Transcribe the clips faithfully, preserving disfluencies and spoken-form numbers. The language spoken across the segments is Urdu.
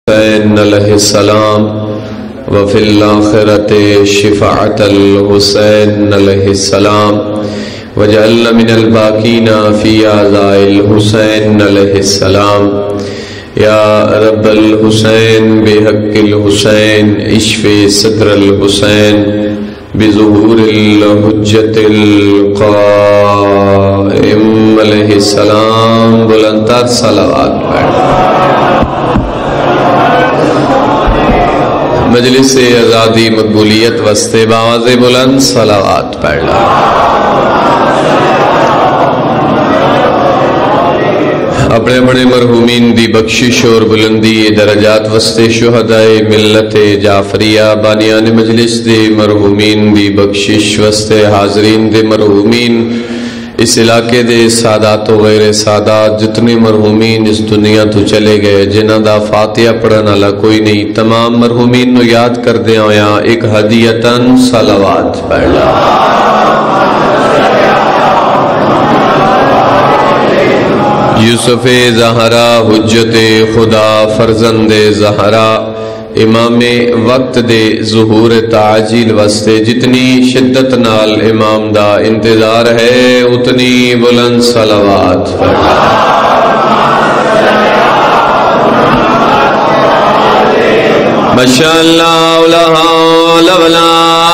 حسین علیہ السلام وفی الآخرت شفاعت الحسین علیہ السلام وجعلنا من الباقین فی عزاء الحسین علیہ السلام یا رب الحسین بحق الحسین اشف صدر الحسین بظہور الحجت القائم علیہ السلام بلندتر صلوات پڑھ مجلس آزادی مقبولیت وستے باواز بلند صلوات پڑھ لا اپنے بڑے مرحومین دی بخشش اور بلندی درجات وستے شہدائے ملت جعفریہ بانیان مجلس دی مرحومین دی بخشش وستے حاضرین دی مرحومین اس علاقے دے سادات و غیر سادات جتنے مرحومین اس دنیا تو چلے گئے جنہ دا فاتحہ پڑھنا لا کوئی نہیں تمام مرحومین نو یاد کر دے آیا ایک ہدیتاً صلوات پڑھ لا یوسف زہرا حجت خدا فرزند زہرا امام وقت دے ظہور تعجیل واسطے جتنی شدت نال امام دا انتظار ہے اتنی بلند صلوات ماشاءاللہ لا حول ولا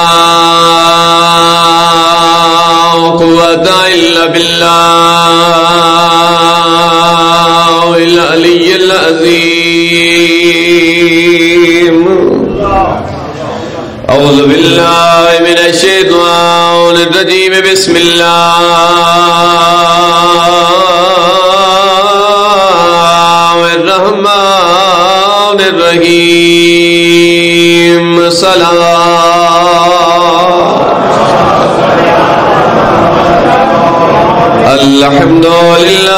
قوت الا باللہ العلی العظیم اعوذ باللہ من الشیطان الرجیم بسم اللہ الرحمن الرحیم صلوات الحمدللہ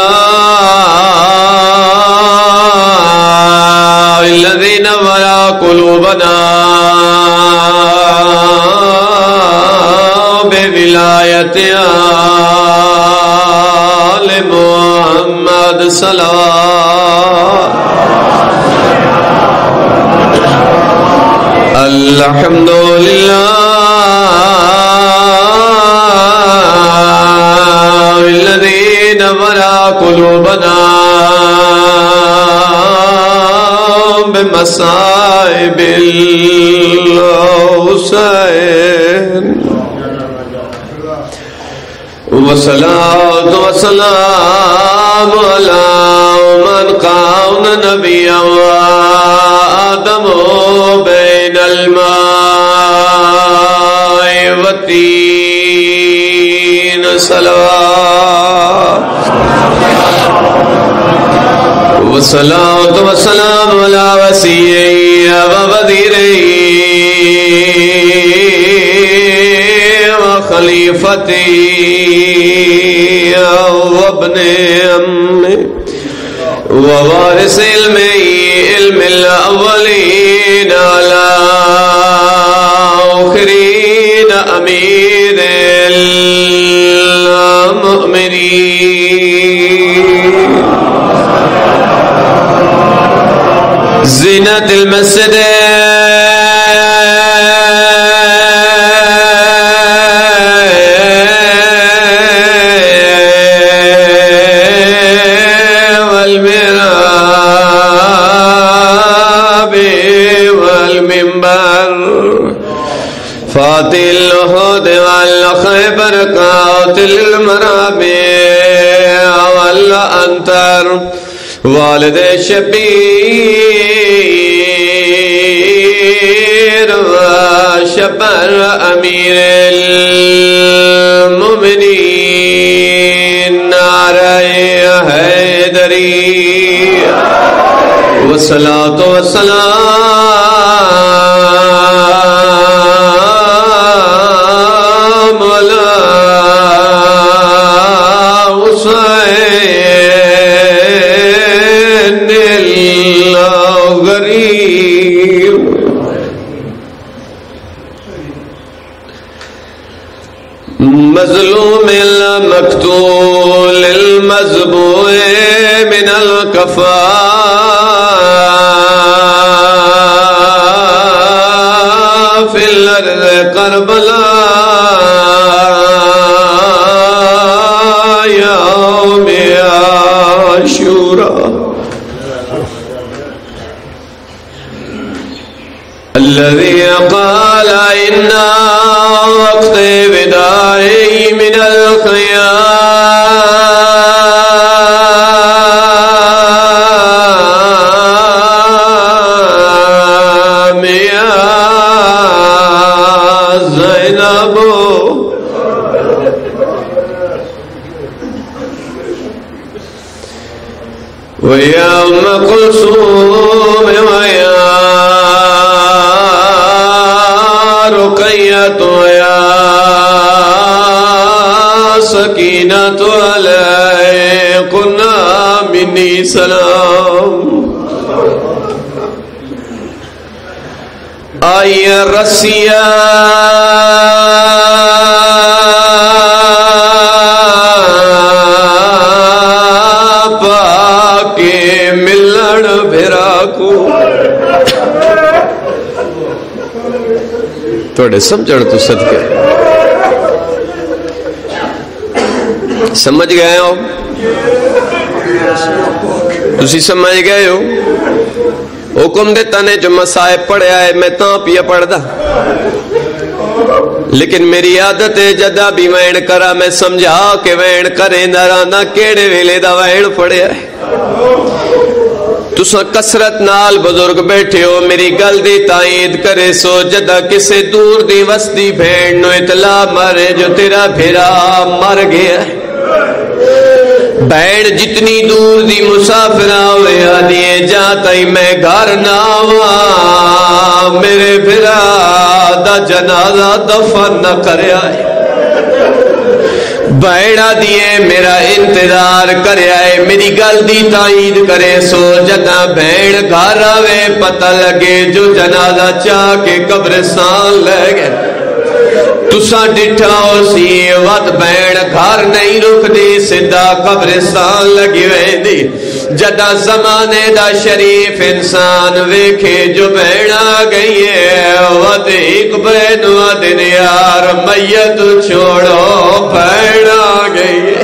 الذي نور قلوبنا بولایت آل محمد صلوات الحمدللہ الذي نور قلوبنا بمصائب الحسین والصلاة والسلام على من كان نبيا وآدم بين الماء والطين صلوات والصلاة والسلام على وسيعي ووزيري وخليفتي وابن أمي ووارث علمي علم الأولين على آخرين أمير المؤمنين زینت المسجد والمحراب والمنبر فاتح الأحد والخیبر قاتل المرابع والأنتر والد شبیر و شبر امیر المؤمنین نعرہ حیدری والصلاة والسلام علی حسین الغریب مظلوم المقتول المذبوح من الكفار الذي قال إن وقت وداعي من الخيام يا زينب ويا أم كلثوم ويا رقية ويا سكينة عليكن مني سلام. آئی رسیا پاکے ملن بھرا کو توڑے سمجھڑ تو صدقے سمجھ گئے ہو تسی سمجھ گئے ہو حکم دیتا نے جو مسائب پڑھے آئے میں تاں پیا پڑھ دا لیکن میری عادت ہے جدہ بھی وین کرا میں سمجھا کہ وین کرے نرانا کیڑے ویلے دا وین پڑھے آئے. تساں کسرت نال بزرگ بیٹھے ہو میری گل دی تائید کرے سو جدہ کسے دور دی وسطی بھیڑ نو اطلاع مارے جو تیرا بھیرا مر گیا ہے. بین جتنی دور دی مسافرہ ہوئے آدھیے جاتا ہی میں گھر نہ ہوا میرے بھرا دا جنازہ دفن نہ کرے آئے. بینہ دیئے میرا انتظار کرے آئے میری گل دی تائید کرے سو جدہ بین گھر آوے پتہ لگے جو جنازہ چاہ کے قبرستان لے گئے. تساں ڈٹھا ہو سی وقت بین گھر نہیں رک دی سدھا قبرستان لگی وین دی. جدہ زمانے دا شریف انسان ویکھے جو بین آ گئی ہے وقت ایک بین ودن یار میت چھوڑو بین آ گئی ہے.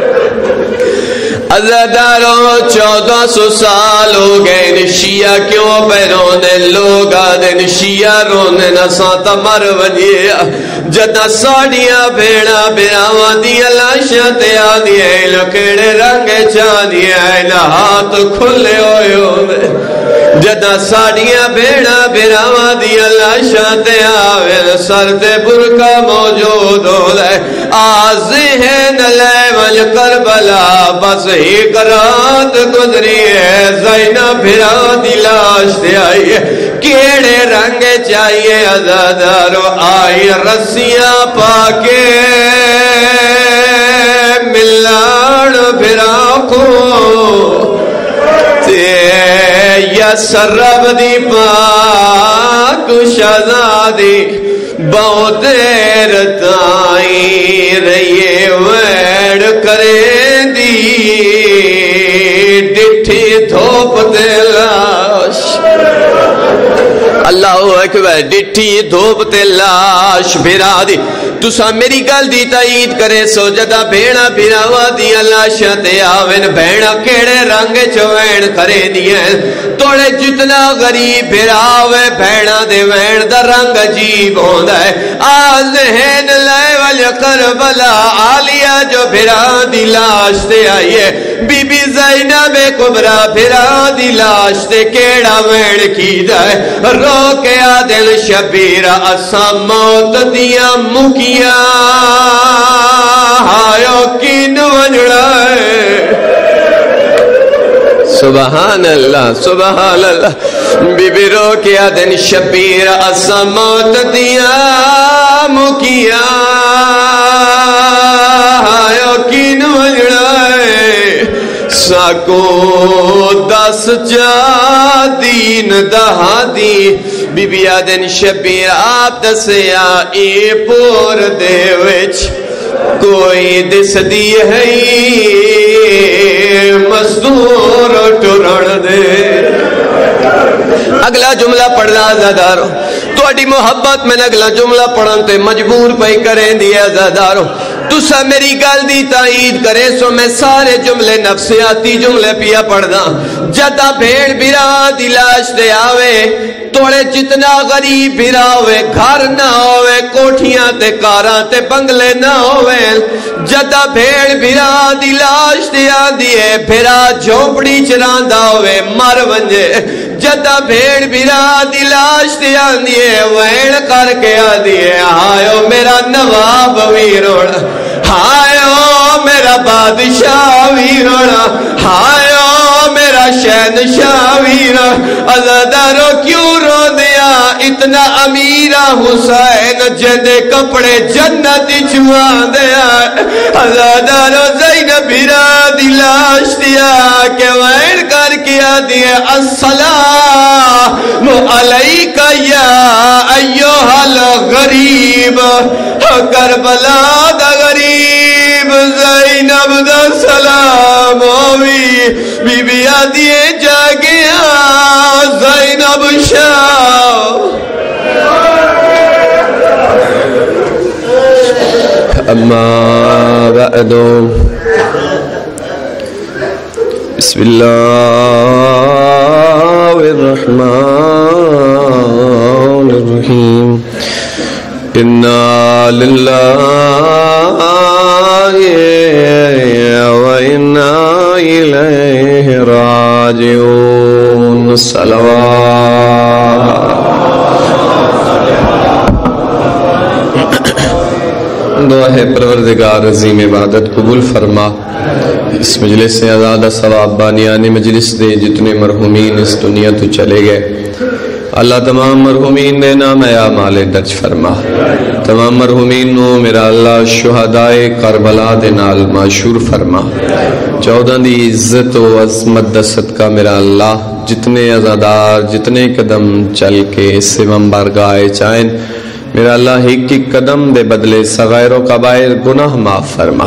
عزاداروں چودہ سو سال ہو گئے نشیہ کیوں پہ رونے لوگ آدھے شیعہ رونے نساں تمر ونجیا. جدہ ساڑیاں بھیڑا بیراواں دیا لاشاں تے آدھیا لکڑے رنگ چاندیا ہاتھ کھلے ہوئے ہوئے. جدہ ساڑیاں بھیڑا بیراواں دیا لاشاں تے آوے سر تے برکا موجود ہو لے آزہن لے ول کربلا بس ایک رات گزری ہے زینب بھرا دی لاش تے آئی ہے. کیڑے رنگ چاہیے عزادارو آئی رسیاں پاکے ملان بھرا کو یا سرب دی پاک شہزادی بہت دیر تائیں رہیے ویڑ کریں دی ڈٹھی دھوپ دے لاش. اللہ اکبر. ڈٹھی دھوپ تے لاش بھرا دی. تسا میری گل دی تائید کرے سو جدہ بھیڑا بھراوا دی لاشاں تے آوین بھیڑا کیڑے رنگ چوین کرے دیئے توڑے جتنا غریب بھراوے بھیڑا دے وین دا رنگ عجیب ہوندہ ہے. آز ہین لائے وال کربلا آلیا جو بھرا دی لاش تے آئیے بی بی زینب کبرا بھرا دی لاش تے کیڑا وین کی دائے رو کے آدل شبیر اسا موت دیا مکیا ہائیو کین ونڑائے. سبحان اللہ سبحان اللہ. بی بی رو کے آدل شبیر اسا موت دیا مکیا ہائیو کین ونڑائے. ساکو دس جا دین دہا دی بی بی آدن شبیر آپ دسیا ای پور دے وچ کوئی دس دی ہے مزدور ٹرن دے. اگلا جملہ پڑھنا زادارو تو اڈی محبت میں اگلا جملہ پڑھن تے مجبور پہ کریں دیا زادارو. تسا میری گل دی تائید کرے سو میں سارے جملے نفسیاتی جملے پیا پڑھ دا. جدا بھیڑ بھرا دی لاش دے آوے توڑے جتنا غریب بھرا ہوئے گھر نہ ہوئے کوٹھیاں تے کاراں تے بنگلے نہ ہوئے جدا بھیڑ بھرا دی لاش دے آندی ہے بھرا جھوپڑی چراندا ہوئے مر ونجے جدا بھیڑ بھرا دی لاش دے آندی ہے وین کر کے آندی ہے ہائیو میرا نواب وی روڑا ہائیو میرا بادشاہ وی روڑا ہائیو میرا شہنشاہ ویرا عزادارو کیوں رو دیا اتنا امیرہ حسین جدے کپڑے جنتی چھوان دیا عزادارو زینب بھیرا دلاش دیا کہ وین کر کیا دیا السلام علیکہ یا ایوہ الغریب کربلا دا غریب زینب دا سلام ہوئی بی بی آدھیے جاگیا زینب شاہ اما بعد بسم اللہ الرحمن الرحیم انا للہ وَإِنَّا إِلَيْهِ راجعون صلوات دعا ہے پروردگار عظیم عبادت قبول فرما اس مجلس سے آزادہ ثواب بانیان مجلس دے جتنے مرحومین اس دنیا تو چلے گئے اللہ تمام مرحومین دے نام اعمال درج فرما تمام مرحومین نو میرا اللہ شہدائے کربلا دے نال معشور فرما چودہ دی عزت و عظمت دا صدقہ میرا اللہ جتنے عزادار جتنے قدم چل کے اس سے منبرگاہ چاہیں میرا اللہ ایک ایک قدم دے بدلے صغائر و کبائر گناہ معاف فرما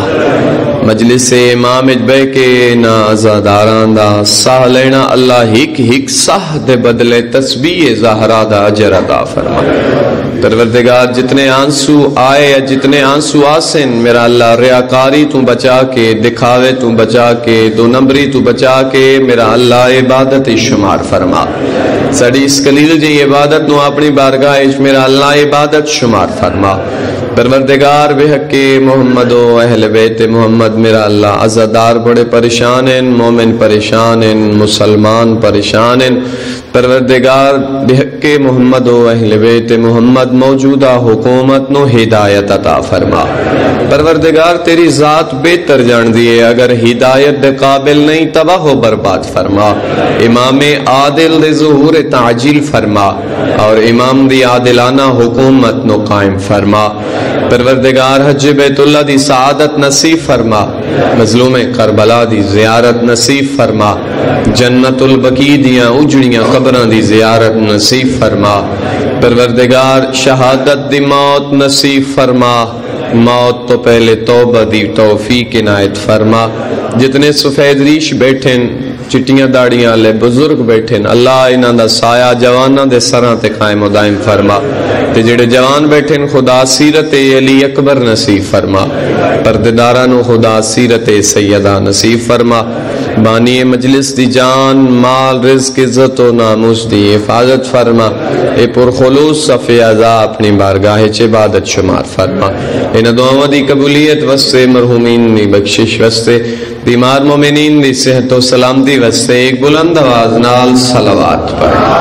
مجلس امام اجبے کے نا عزاداران دا ساہ لینا اللہ ایک ایک ساہ دے بدلے تسبیح زہرہ دا اجر عطا فرما پروردگار جتنے آنسو آئے یا جتنے آنسو آسن میرا اللہ ریاکاری تو بچا کے دکھاوے تو بچا کے دو نمبری تو بچا کے میرا اللہ عبادت شمار فرما سڑی اس قلیل جی عبادت نو اپنی بارگاہ میرا اللہ عبادت شمار فرما پروردگار بحق محمد و اہل بیت محمد میرا اللہ عزادار بڑے پریشان ہیں مومن پریشان ہیں مسلمان پریشان ہیں پروردگار بحق محمد و اہل بیت محمد موجودہ حکومت نو ہدایت عطا فرما پروردگار تیری ذات بہتر جان دیئے اگر ہدایت دے قابل نہیں تباہ و برباد فرما امام عادل دے ظہور تعجیل فرما اور امام دی عادلانہ حکومت نو قائم فرما پروردگار حج بیت اللہ دی سعادت نصیب فرما مظلوم کربلا دی زیارت نصیب فرما جنت البقیع دیاں اجڑیاں قبراں دی زیارت نصیب فرما پروردگار شہادت دی موت نصیب فرما موت تو پہلے توبہ دی توفیق عنایت فرما جتنے سفید ریش بیٹھیں چٹیاں داڑیاں لے بزرگ بیٹھیں اللہ انہاں دا سایہ جواناں دے سراں تے قائم و دائم فرما تے جڑے جوان بیٹھیں خدا سیرت علی اکبر نصیب فرما پردیداراں نو خدا سیرت سیدہ نصیب فرما بانی مجلس دی جان مال رزق عزت و ناموس دی حفاظت فرما اے پرخلوص صفی اعضاء اپنی بارگاہ چ عبادت شمار فرما ان دعاواں دی قبولیت واسطے مرحومین دی بخشش واسطے بیمار مومنین دی صحت و سلامتی واسطے ایک بلند آواز نال صلوات پڑھ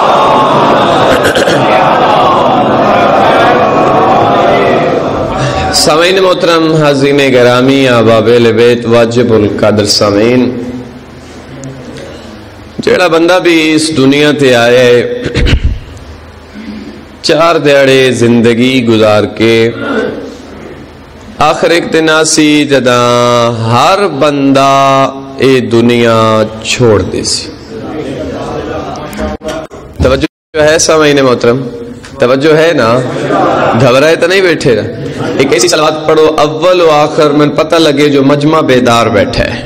سامعین محترم حاضرین گرامی احباب اہل بیت واجب القدر سامعین جیڑا بندہ بھی اس دنیا تے آئے چار دیڑے زندگی گزار کے آخر ایک دن آسی جدا ہر بندہ اے دنیا چھوڑ دے سی توجہ ہے سامعین محترم توجہ ہے نا گھبرائے تو نہیں بیٹھے رہا ایک ایسی صلوات پڑھو اول و آخر میں پتہ لگے جو مجمع بیدار بیٹھا ہے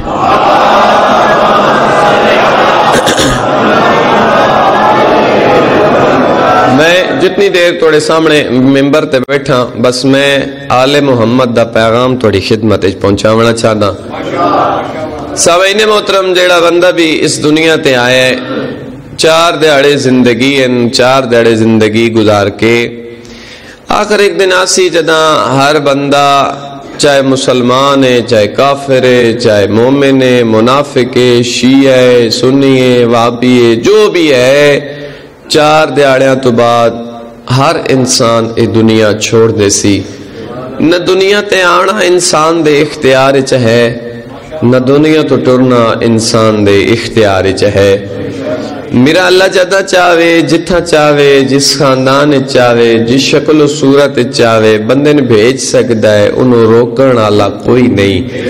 میں جتنی دیر توڑے سامنے ممبر تے بیٹھا بس میں آل محمد دا پیغام توڑی خدمت پہنچا ہونا چاہتا سامعین محترم جیڑا بندہ بھی اس دنیا تے آیا ہے چار دیہڑے زندگی ان چار دیہڑے زندگی گزار کے آخر ایک دن آسی جداں ہر بندہ چاہے مسلمان ہے چاہے کافر ہے چاہے مومن ہے منافق ہے شیعہ ہے سنی ہے وہابی ہے جو بھی ہے چار دیہڑیاں تو بعد ہر انسان یہ دنیا چھوڑ دے سی نہ دنیا تے آنا انسان دے اختیار چ ہے نہ دنیا تو ٹرنا انسان دے اختیار چ ہے میرا اللہ جدا چاہے جتھا چاہے جس خاندان چاہے جس شکل و صورت چاہے بندے نے بھیج سکتا ہے انہوں روکن والا کوئی نہیں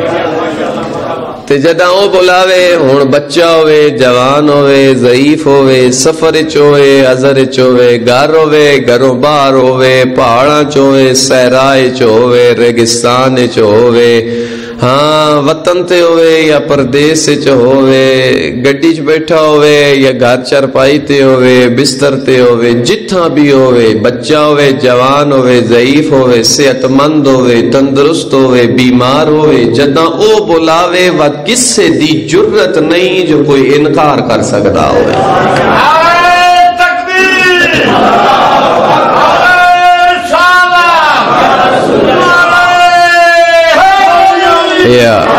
تے جدا او بلاوے ہن بچہ ہوئے جوان ہوئے ضعیف ہوئے سفر چ ہوئے ازر چ ہوئے گھر ہوئے گھروں باہر ہوئے پہاڑاں چ ہوئے صحرائے چ ہوئے ریگستان چ ہوئے ہاں وطن تے ہوئے یا پردیس چ ہوئے گڈی چ بیٹھا ہوئے یا گھر چرپائی تے ہوئے بستر تے ہوئے جتھا بھی ہوئے بچہ ہوئے جوان ہوئے ضعیف ہوئے صحت مند ہوئے تندرست ہوئے بیمار ہوئے جداں او بلاوے و کسے دی جرت نہیں جو کوئی انکار کر سکتا ہوئے Yeah.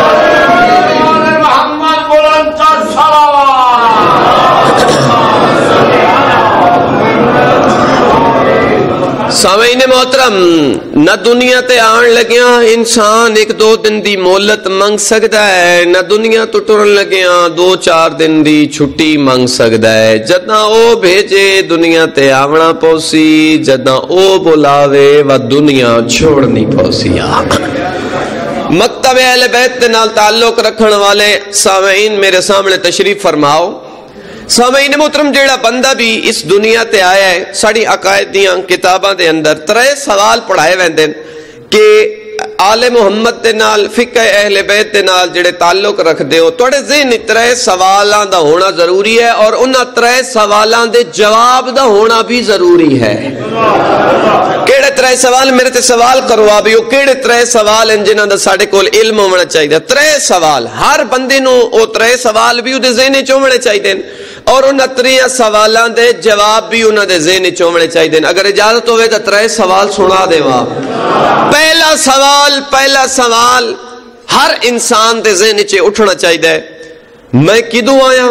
سامعین محترم نہ دنیا تے آن لگیاں انسان ایک دو دن دی مہلت منگ سکتا ہے نہ دنیا تو ٹرن لگیاں دو چار دن دی چھٹی منگ سکتا ہے جداں او بھیجے دنیا تے آونا پوسی جداں او بلاوے و دنیا چھوڑنی پوسی مکتب اہل بیت کے نال تعلق رکھن والے سامعین میرے سامنے تشریف فرماؤ سامعین محترم جیڑا بندہ بھی اس دنیا تے آیا ہے ساڑی عقائد دیاں کتاباں دے اندر ترے سوال پڑھائے ویندے کہ آل محمد دے نال فقہ اہل بیت دے نال جڑے تعلق رکھ دے ہو توڑے ذہن ترے سوالاں دا ہونا ضروری ہے اور انہاں ترے سوالاں دے جواب دا ہونا بھی ضروری ہے کیڑے ترے سوال میرے تے سوال کروا بھی ہو کیڑے ترے سوال ہیں جنہاں دا ساڑے کول علم ہونا چاہیے ترے سوال ہر بندے نو او ترے سوال بھی دے ذہن چ ہونے چاہیے اور انہاں ترے سوالاں دے جواب بھی انہاں دے ذہن چ ہونے چاہیے اگر اجازت ہوئے تے ترے سوال سنا دیواں پہلا سوال پہلا سوال ہر انسان دے ذہن چ اٹھنا چاہیے میں کدوں آیا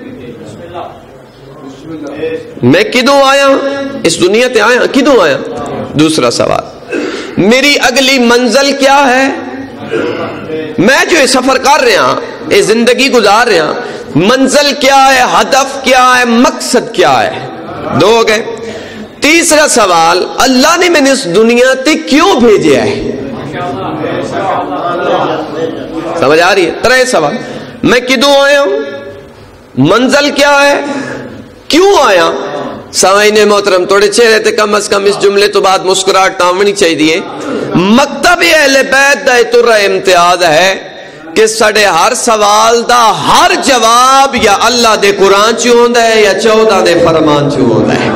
میں کدوں آیا اس دنیا تے آیا کدوں آیا دوسرا سوال میری اگلی منزل کیا ہے میں جو یہ سفر کر رہا یہ زندگی گزار رہا منزل کیا ہے ہدف کیا ہے مقصد کیا ہے دو ہو گئے تیسرا سوال اللہ نے میں نے اس دنیا تے کیوں بھیجا ہے سمجھ آ رہی ہے ترے سوال میں کدوں آیا ہوں منزل کیا ہے کیوں آیا سامعین محترم توڑے چہرے تے کم از کم اس جملے تو بعد مسکراہٹ آمنی چاہیے مکتب اہل بیت دا ترا امتیاز ہے کہ ساڑے ہر سوال دا ہر جواب یا اللہ دے قرآن چ ہوندا ہے یا چودہ دے فرمان چ ہوندا ہے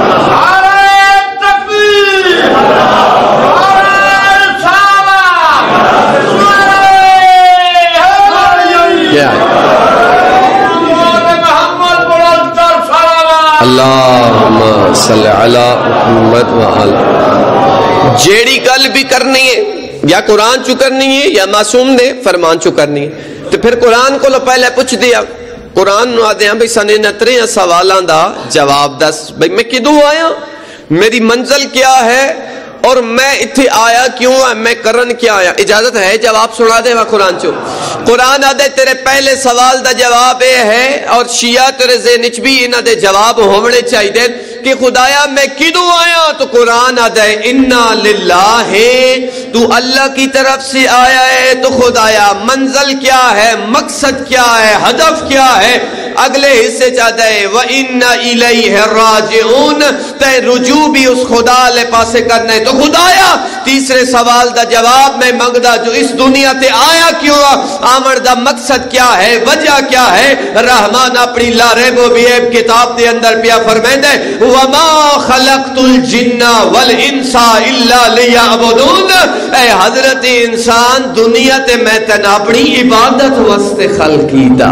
اللہم صلی علی محمد وآلہ جیڑی گل بھی کرنی ہے یا قرآن چو کرنی ہے یا معصوم دے فرمان چو کرنی ہے تو پھر قرآن کو لو پہلے پوچھ دیا قرآن نو آدھے ہیں بھئی سنے نترے سوالان دا جواب دس بھئی میں کدوں آیا میری منزل کیا ہے اور میں اتھے آیا کیوں ہے میں کرن کیا آیا اجازت ہے جواب سنا دے وہاں قرآن چو قرآن آدھے تیرے پہلے سوال دا جواب یہ ہے اور شیعہ تیرے ذہنچ بھی انہاں دے جواب ہونے چاہیے کہ خدایا میں کدوں آیا تو قرآن آدھے انا للہ تو اللہ کی طرف سے آیا ہے تو خدایا منزل کیا ہے مقصد کیا ہے ہدف کیا ہے اگلے حصے چاہتا ہے وَإِنَّ إِلَيْهِ رَاجِعُونَ تے رجوع بھی اس خدا لے پاسے کرنا ہے تو خدایا تیسرے سوال دا جواب میں منگدا جو اس دنیا تے آیا کیوں آمر دا مقصد کیا ہے وجہ کیا ہے رحمان اپنی لا ریب و بیب کتاب دے اندر پیا فرمائندہ ہے وَمَا خَلَقْتُ الْجِنَّ وَالْإِنسَ إِلَّا لِيَعْبُدُونَ، اے حضرت انسان دنیا تے میں تن اپنی عبادت واسطے خلق کیتا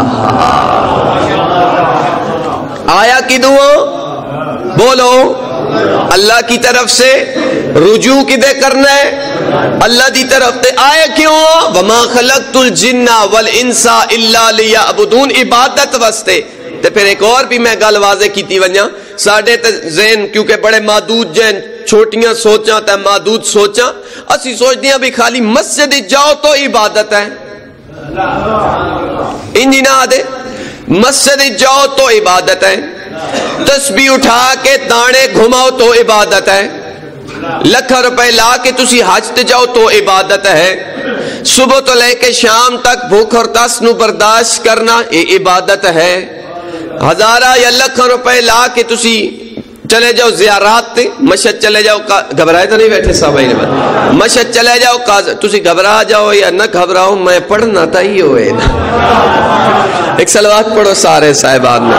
آیا کدوں بولو اللہ کی طرف سے رجوع کدے کرنا ہے اللہ دی طرف تے آئے کیوں وما خلقت الجن والانس الا لیعبدون عبادت واسطے تے پھر ایک اور بھی میں گل واضح کیتی ونجا ساڈے تے ذہن کیونکہ بڑے محدود جن چھوٹیاں سوچاں تے محدود سوچاں اسی سوچدے ہیں بھی خالی مسجد جاؤ تو عبادت ہے انجی نہ دے مسجد جاؤ تو عبادت ہے تسبیح اٹھا کے دانے گھماؤ تو عبادت ہے لکھ روپے لا کے تسی حج تے جاؤ تو عبادت ہے صبح تو لے کے شام تک بھوک اور ترس نو برداشت کرنا یہ عبادت ہے ہزارہ یا لکھ روپے لا کے تسی چلے جاؤ زیارات تے مشہد چلے جاؤ گھبرائے تو نہیں بیٹھے صاحب نے مشہد چلے جاؤ تسی گھبرا جاؤ یا نہ گھبراؤ میں پڑھنا تا ہی ہوئے نا ایک صلوات پڑھو سارے صاحبان میں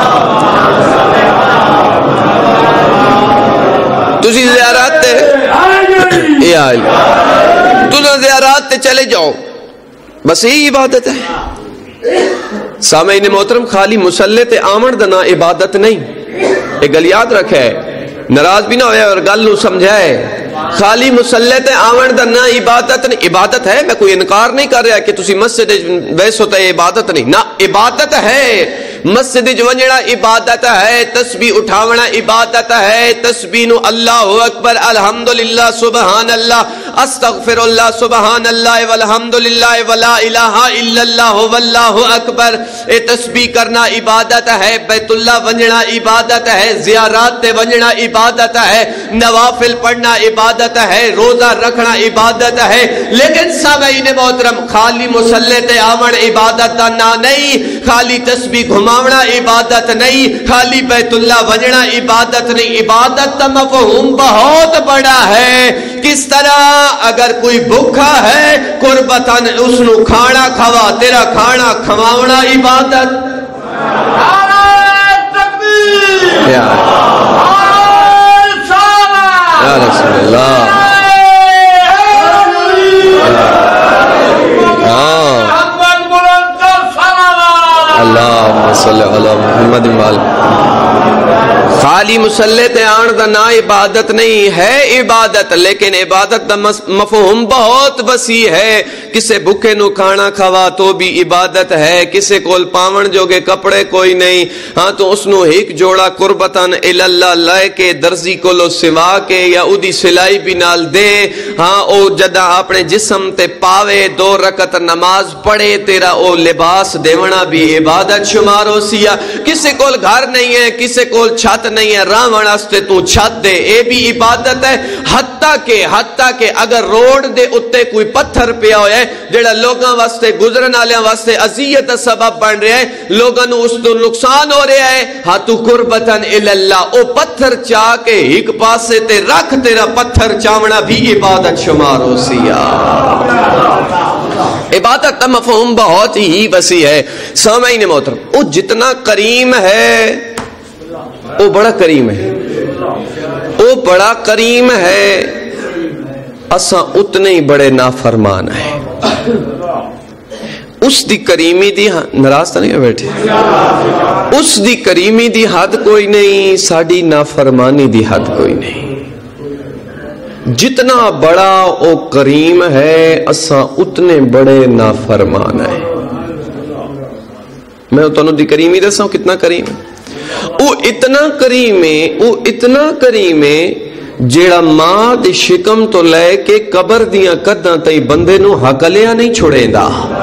تسی زیارات تے اے آئی تسی زیارات تے چلے جاؤ بس یہی عبادت ہے سامعین محترم خالی مسلح تے آمن دنا عبادت نہیں ایک گل یاد رکھے ناراض بھی نہ ہوئے اور گل نو سمجھائے خالی مسلح تے آمن دنا عبادت نہیں عبادت ہے میں کوئی انکار نہیں کر رہا کہ تسی مسجد ویسے ہوتا ہے عبادت نہیں نہ عبادت ہے مسجد ونجنا عبادت ہے تسبیح اٹھاونا عبادت ہے تسبیح نو اللہ اکبر الحمدللہ سبحان اللہ استغفر اللہ سبحان اللہ والحمدللہ ولا الہ الا اللہ واللہ اکبر اے تسبیح کرنا عبادت ہے بیت اللہ ونجنا عبادت ہے زیارات تے ونجنا عبادت ہے نوافل پڑھنا عبادت ہے روزہ رکھنا عبادت ہے لیکن سامعین محترم خالی مصلی تے آون عبادت دا نہ نہیں خالی تسبیح گھماونا عبادت نہیں خالی بیت اللہ ونجنا عبادت نہیں عبادت کا مفہوم بہت بڑا ہے کس طرح اگر کوئی بھوکا ہے قربتاً اس نو کھانا کھوا تیرا کھانا کھواونا عبادت یا رسول اللہ اللہم صلی اللہ محمد وآلہ خالی مسلح تے آن دا نا عبادت نہیں ہے عبادت لیکن عبادت دا مفہوم بہت وسیع ہے کسے بھوکے نو کھانا کھوا تو بھی عبادت ہے کسے کول پاون جوگے کپڑے کوئی نہیں ہاں تو اس نو ایک جوڑا قربتاً اللہ لائے کے درزی کولو سوا کے یا اودی سلائی بھی نال دے ہاں او جدہ اپنے جسم تے پاوے دو رکعت نماز پڑھے تیرا او لباس دیونا بھی عبادت شمارو سیا کسے کول گھر نہیں ہے کسے کول چھت نہیں ہے راون واسطے تو چھت دے اے بھی عبادت ہے حتیٰ کہ حتیٰ کہ اگر روڈ دے اتے کوئی پتھر پیا ہویا ہے جڑا لوگاں واسطے گزرن والیاں واسطے اذیت دا سبب بن رہا ہے لوگاں نو اس تو نقصان ہو رہا ہے ہاں تو قربتاً اللہ او پتھر چاہ کے ایک پاسے تے رکھ تیرا پتھر چاونا بھی عبادت شمارو سیا عبادت کا مفہوم بہت ہی وسیع ہے سامعین محترم وہ جتنا کریم ہے وہ بڑا کریم ہے وہ بڑا کریم ہے اساں اتنے ہی بڑے نافرمان ہیں اس دی کریمی دی ناراض تو نہیں بیٹھے اس دی کریمی دی حد کوئی نہیں ساڑی نافرمانی دی حد کوئی نہیں جتنا بڑا او کریم ہے اساں اتنے بڑے نافرمان ہیں میں تانوں دی کریمی دساں کتنا کریم ہے او اتنا کریم ہے او اتنا کریم ہے جیڑا ماں دی شکم تو لے کے قبر دیاں قداں تئی بندے نو ہکلیا نہیں چھوڑے دا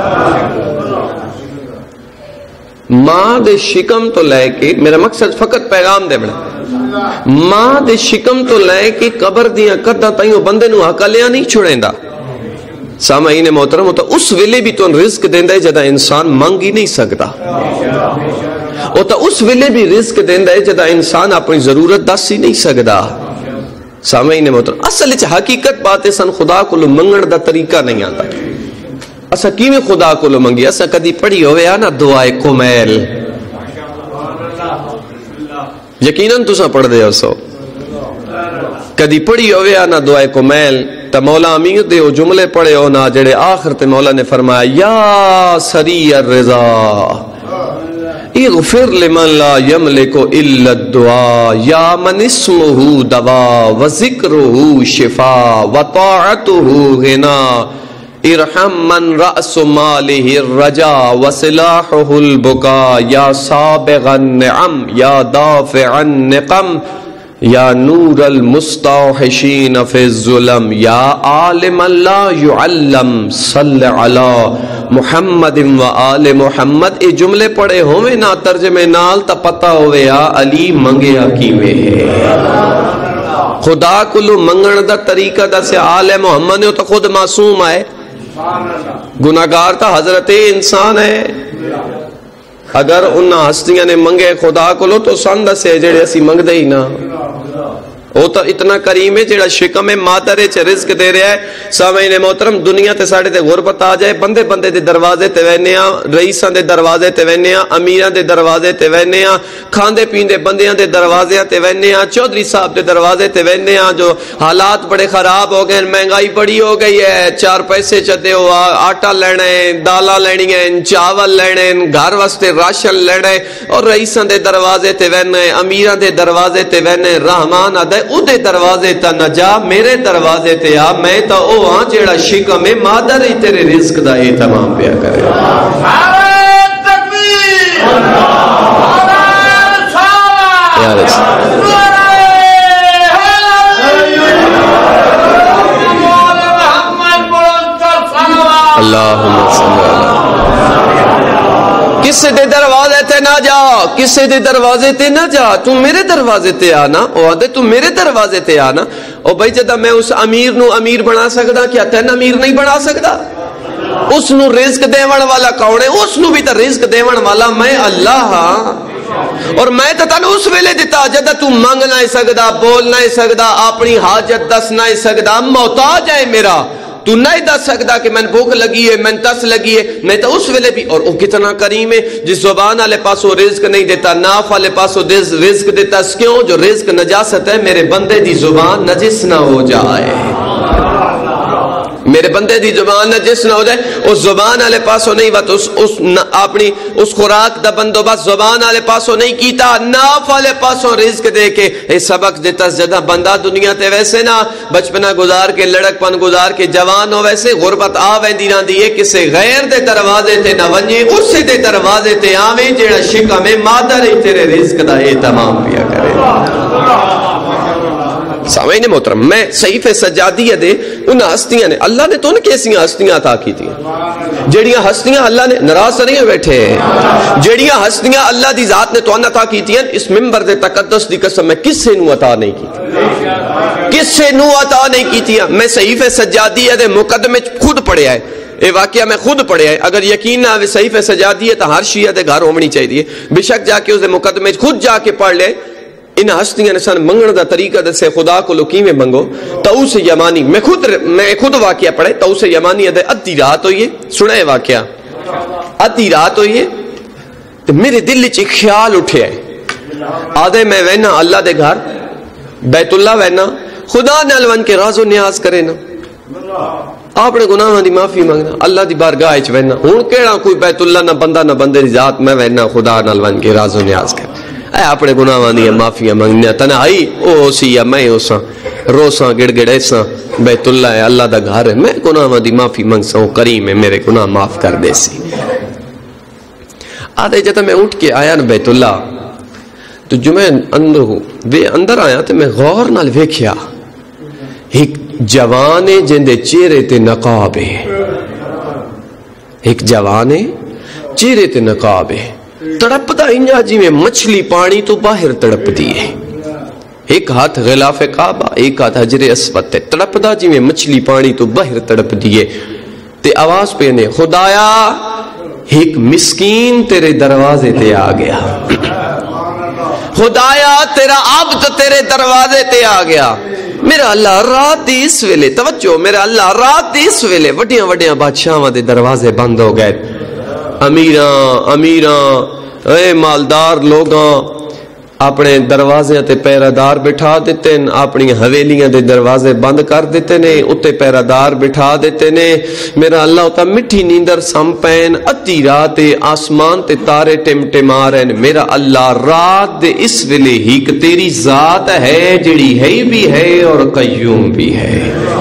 ماں دے شکم تو لے کے میرا مقصد فقط پیغام دے بڑا ماں دے شکم تو لے کے قبر دیاں قداں تئی بندے نو ہکلیا نہیں چھوڑے دا سامعین محترم تو اس ویلے بھی تو رزق دیندا ہے جدا انسان مانگ ہی نہیں سکتا وہ تو اس ویلے بھی رزق دیندا ہے جدا انسان اپنی ضرورت دس ہی نہیں سکتا سامعین محترم اصل وچ حقیقت بات ہے سن خدا کو منگن دا طریقہ نہیں آتا اسا کیویں خدا کو منگی اسا کدی پڑھی ہوئے نا دعائے کمیل یقیناً تساں پڑھ دے ہو سو کدی پڑھی ہوئے نہ دعائے کو میل تا مولا امیر دے او جملے پڑھے ہو نہ جڑے آخر تے مولا نے فرمایا یا سری الرضا اغفر لمن لا یملک الا الدعاء یا من اسمہ دوا وذکرہ شفا وطاعتہ غنا ارحم من رأس مالہ الرجا وسلاحہ البکا یا سابغ النعم یا دافع النقم یا نور المستوحشین فی الظلم یا عالم لا یعلم صل علی محمد و آل محمد. اے جملے پڑھے ہوئے نہ ترجمے نال تا پتہ ہوئے یا علی منگیا کیوے ہے. خدا کلو منگن دا طریقہ دا سے آل محمد نے تو خود معصوم ہے, گناہگار تا حضرت انسان ہے. اگر انہاں ہستیاں نے منگے خدا کلو تو سن دسے جڑے اسی منگ دے ہی نا. وہ تو اتنا کریم ہے جڑا شکم مادر چ رزق دے رہا ہے. سامعین محترم دنیا تے ساڈے تے غربت آ جائے, بندے بندے دے دروازے تے وینے آ, رئیساں دے دروازے تے وینے آ, امیراں دے دروازے تے وینے آ, کھاندے پیندے بندیاں دے دروازے تے وینے آ, چودھری صاحب دے دروازے تے وینے آ. جو حالات بڑے خراب ہو گئے, مہنگائی بڑی ہو گئی ہے, چار پیسے چتے ہو, آٹا لینا ہے, دالاں لینی ہیں, چاول لینے ہیں, گھر واسطے راشن لینا ہے, اور رئیساں دے دروازے تے وینے, امیراں دے دروازے تے وینے. رحمان آدھے او دے دروازے تا نہ جا, میرے دروازے تے آ, میں تا او ہاں جیڑا شکم ہے مادر ہی تیرے رزق دا اہتمام پیا کرے. یا رسول اللہم صلی اللہ. کسے دے دروازے تے نہ جا, کسے دے دروازے تے نہ جا, تو میرے دروازے تے آنا. او آدھے تو میرے دروازے تے آنا. او بھائی جدہ میں اس امیر نو امیر بنا سکدا, کیا تین امیر نہیں بنا سکدا؟ اس نو رزق دیون والا کون ہے؟ اس نو بھی تا رزق دیون والا میں اللہ ہاں. اور میں تا تن اس ویلے دیتا جدہ تو منگ نہ سکدا, بول نہ سکدا, اپنی حاجت دس نہ سکدا, محتاج ہے میرا. تو نہیں دس سکتا کہ میں بھوک لگی ہے, میں تس لگی ہے, میں تو اس ویلے بھی. اور وہ کتنا کریم ہے, جس زبان والے پاسوں رزق نہیں دیتا, ناف والے پاسوں رزق دیتا. کیوں؟ جو رزق نجاست ہے, میرے بندے دی زبان نجس نہ ہو جائے, میرے بندے دی زبان نجس نہ ہو جائے. اس زبان والے پاسوں نہیں بات, اس, اس اپنی اس خوراک دا بندوبست زبان والے پاسوں نہیں کیتا, ناف والے پاسوں رزق دے کے اے سبق دیتا. جدہ بندہ دنیا تے ویسے نہ بچپنا گزار کے, لڑک پن گزار کے جوان ہو, ویسے غربت آ ویندی نہ دیئے, کسے غیر دے دروازے تے نہ ونجے, اس دے دروازے تے آویں جیڑا شکم میں مادر ہی تیرے رزق دا اہتمام پیا کرے. سامعین محترم, میں صحیفہ سجادیہ دے ان ہستیاں نے, اللہ نے تو ان کیسیاں ہستیاں عطا کی تھی جیڑیاں ہستیاں اللہ نے ناراض نہیں بیٹھے, جیڑیاں ہستیاں اللہ دی ذات نے تو ان عطا کی تھی. اس منبر دے تقدس دی قسم میں کس سے نو عطا نہیں کی تھی, کس سے نو عطا نہیں کی تھی. میں صحیفہ سجادیہ دے مقدمے خود پڑھیا ہے, اے واقعہ میں خود پڑھیا ہے. اگر یقین نہ آوے صحیفہ سجادیہ تا ہر شیعہ دے گھر ہونی چاہیے, بے شک جا کے اس دے مقدمے خود جا کے پڑھ لے. ان ہستیاں نے سن منگن دا طریقہ دسے, خدا کو لکی میں منگو. طاؤس یمانی, میں خود میں خود واقعہ پڑھے. طاؤس یمانی دے ادھی رات ہوئی, سنے واقعہ ادھی رات ہوئی, تو میرے دل وچ ایک خیال اٹھیا ہے. آدھے میں وینا اللہ دے گھر بیت اللہ وینا, خدا نال ون کے راز و نیاز کرے نا, اپنے گناہاں دی معافی منگنا, اللہ دی بارگاہ وچ وینا. ہن کیڑا کوئی بیت اللہ نہ بندہ نہ بندے دی ذات, میں وینا خدا نال ون کے راز و نیاز کر, اے اپنے گناہاں دی معافی منگنا. تنہائی او سی یا میں اوساں روساں گڑ گڑ ایساں, بیت اللہ ہے, اللہ دا گھر ہے, میں گناہاں دی معافی منگساں, او کریم ہے, میرے گناہ معاف کر دے سی. آدھے جتا میں اٹھ کے آیا نا بیت اللہ, تو جو میں اندر ہوں وے اندر آیا تو میں غور نال ویکھیا ایک جوانے جن دے چہرے تے نقاب ہے, ایک جوانے چہرے تے نقاب ہے, تڑپ دا انجا جی میں مچھلی پانی تو باہر تڑپ دی ہے. ایک ہاتھ غلاف کعبہ, ایک ہاتھ حجر اسود تے, تڑپ دا جی میں مچھلی پانی تو باہر تڑپ دی ہے. تے آواز پہ نے, خدایا ایک مسکین تیرے دروازے تے آ گیا, خدایا تیرا عبد تیرے دروازے تے آ گیا. میرا اللہ رات دی اس ویلے, توجہ, میرا اللہ رات دی اس ویلے وڈیاں وڈیاں بادشاہاں دے دروازے بند ہو گئے, امیراں امیراں اے مالدار لوگاں, اپنے دروازے تے پیرادار بٹھا دیتے ہیں، اپنی حویلیاں دے دروازے بند کر دیتے نے، اتے پیرادار بٹھا دیتے نے۔ میرا اللہ تا مٹھی نیندر سم پین، ادھی رات آسمان تے تارے ٹم ٹما رہن، میرا اللہ رات دے اس ویلے ہی کہ تیری ذات ہے جڑی ہے بھی ہے اور قیوم بھی ہے۔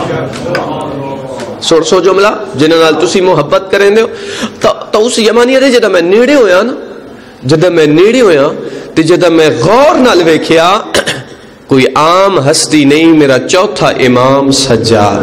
سوڑ سو جملہ جنہاں نال تسی محبت کریں دے ہو تو اس یمانی دے جدہ میں نیڑے ہویا نا، جدہ میں نیڑے ہویا تے جدہ میں غور نال ویکھیا کوئی عام ہستی نہیں، میرا چوتھا امام سجاد،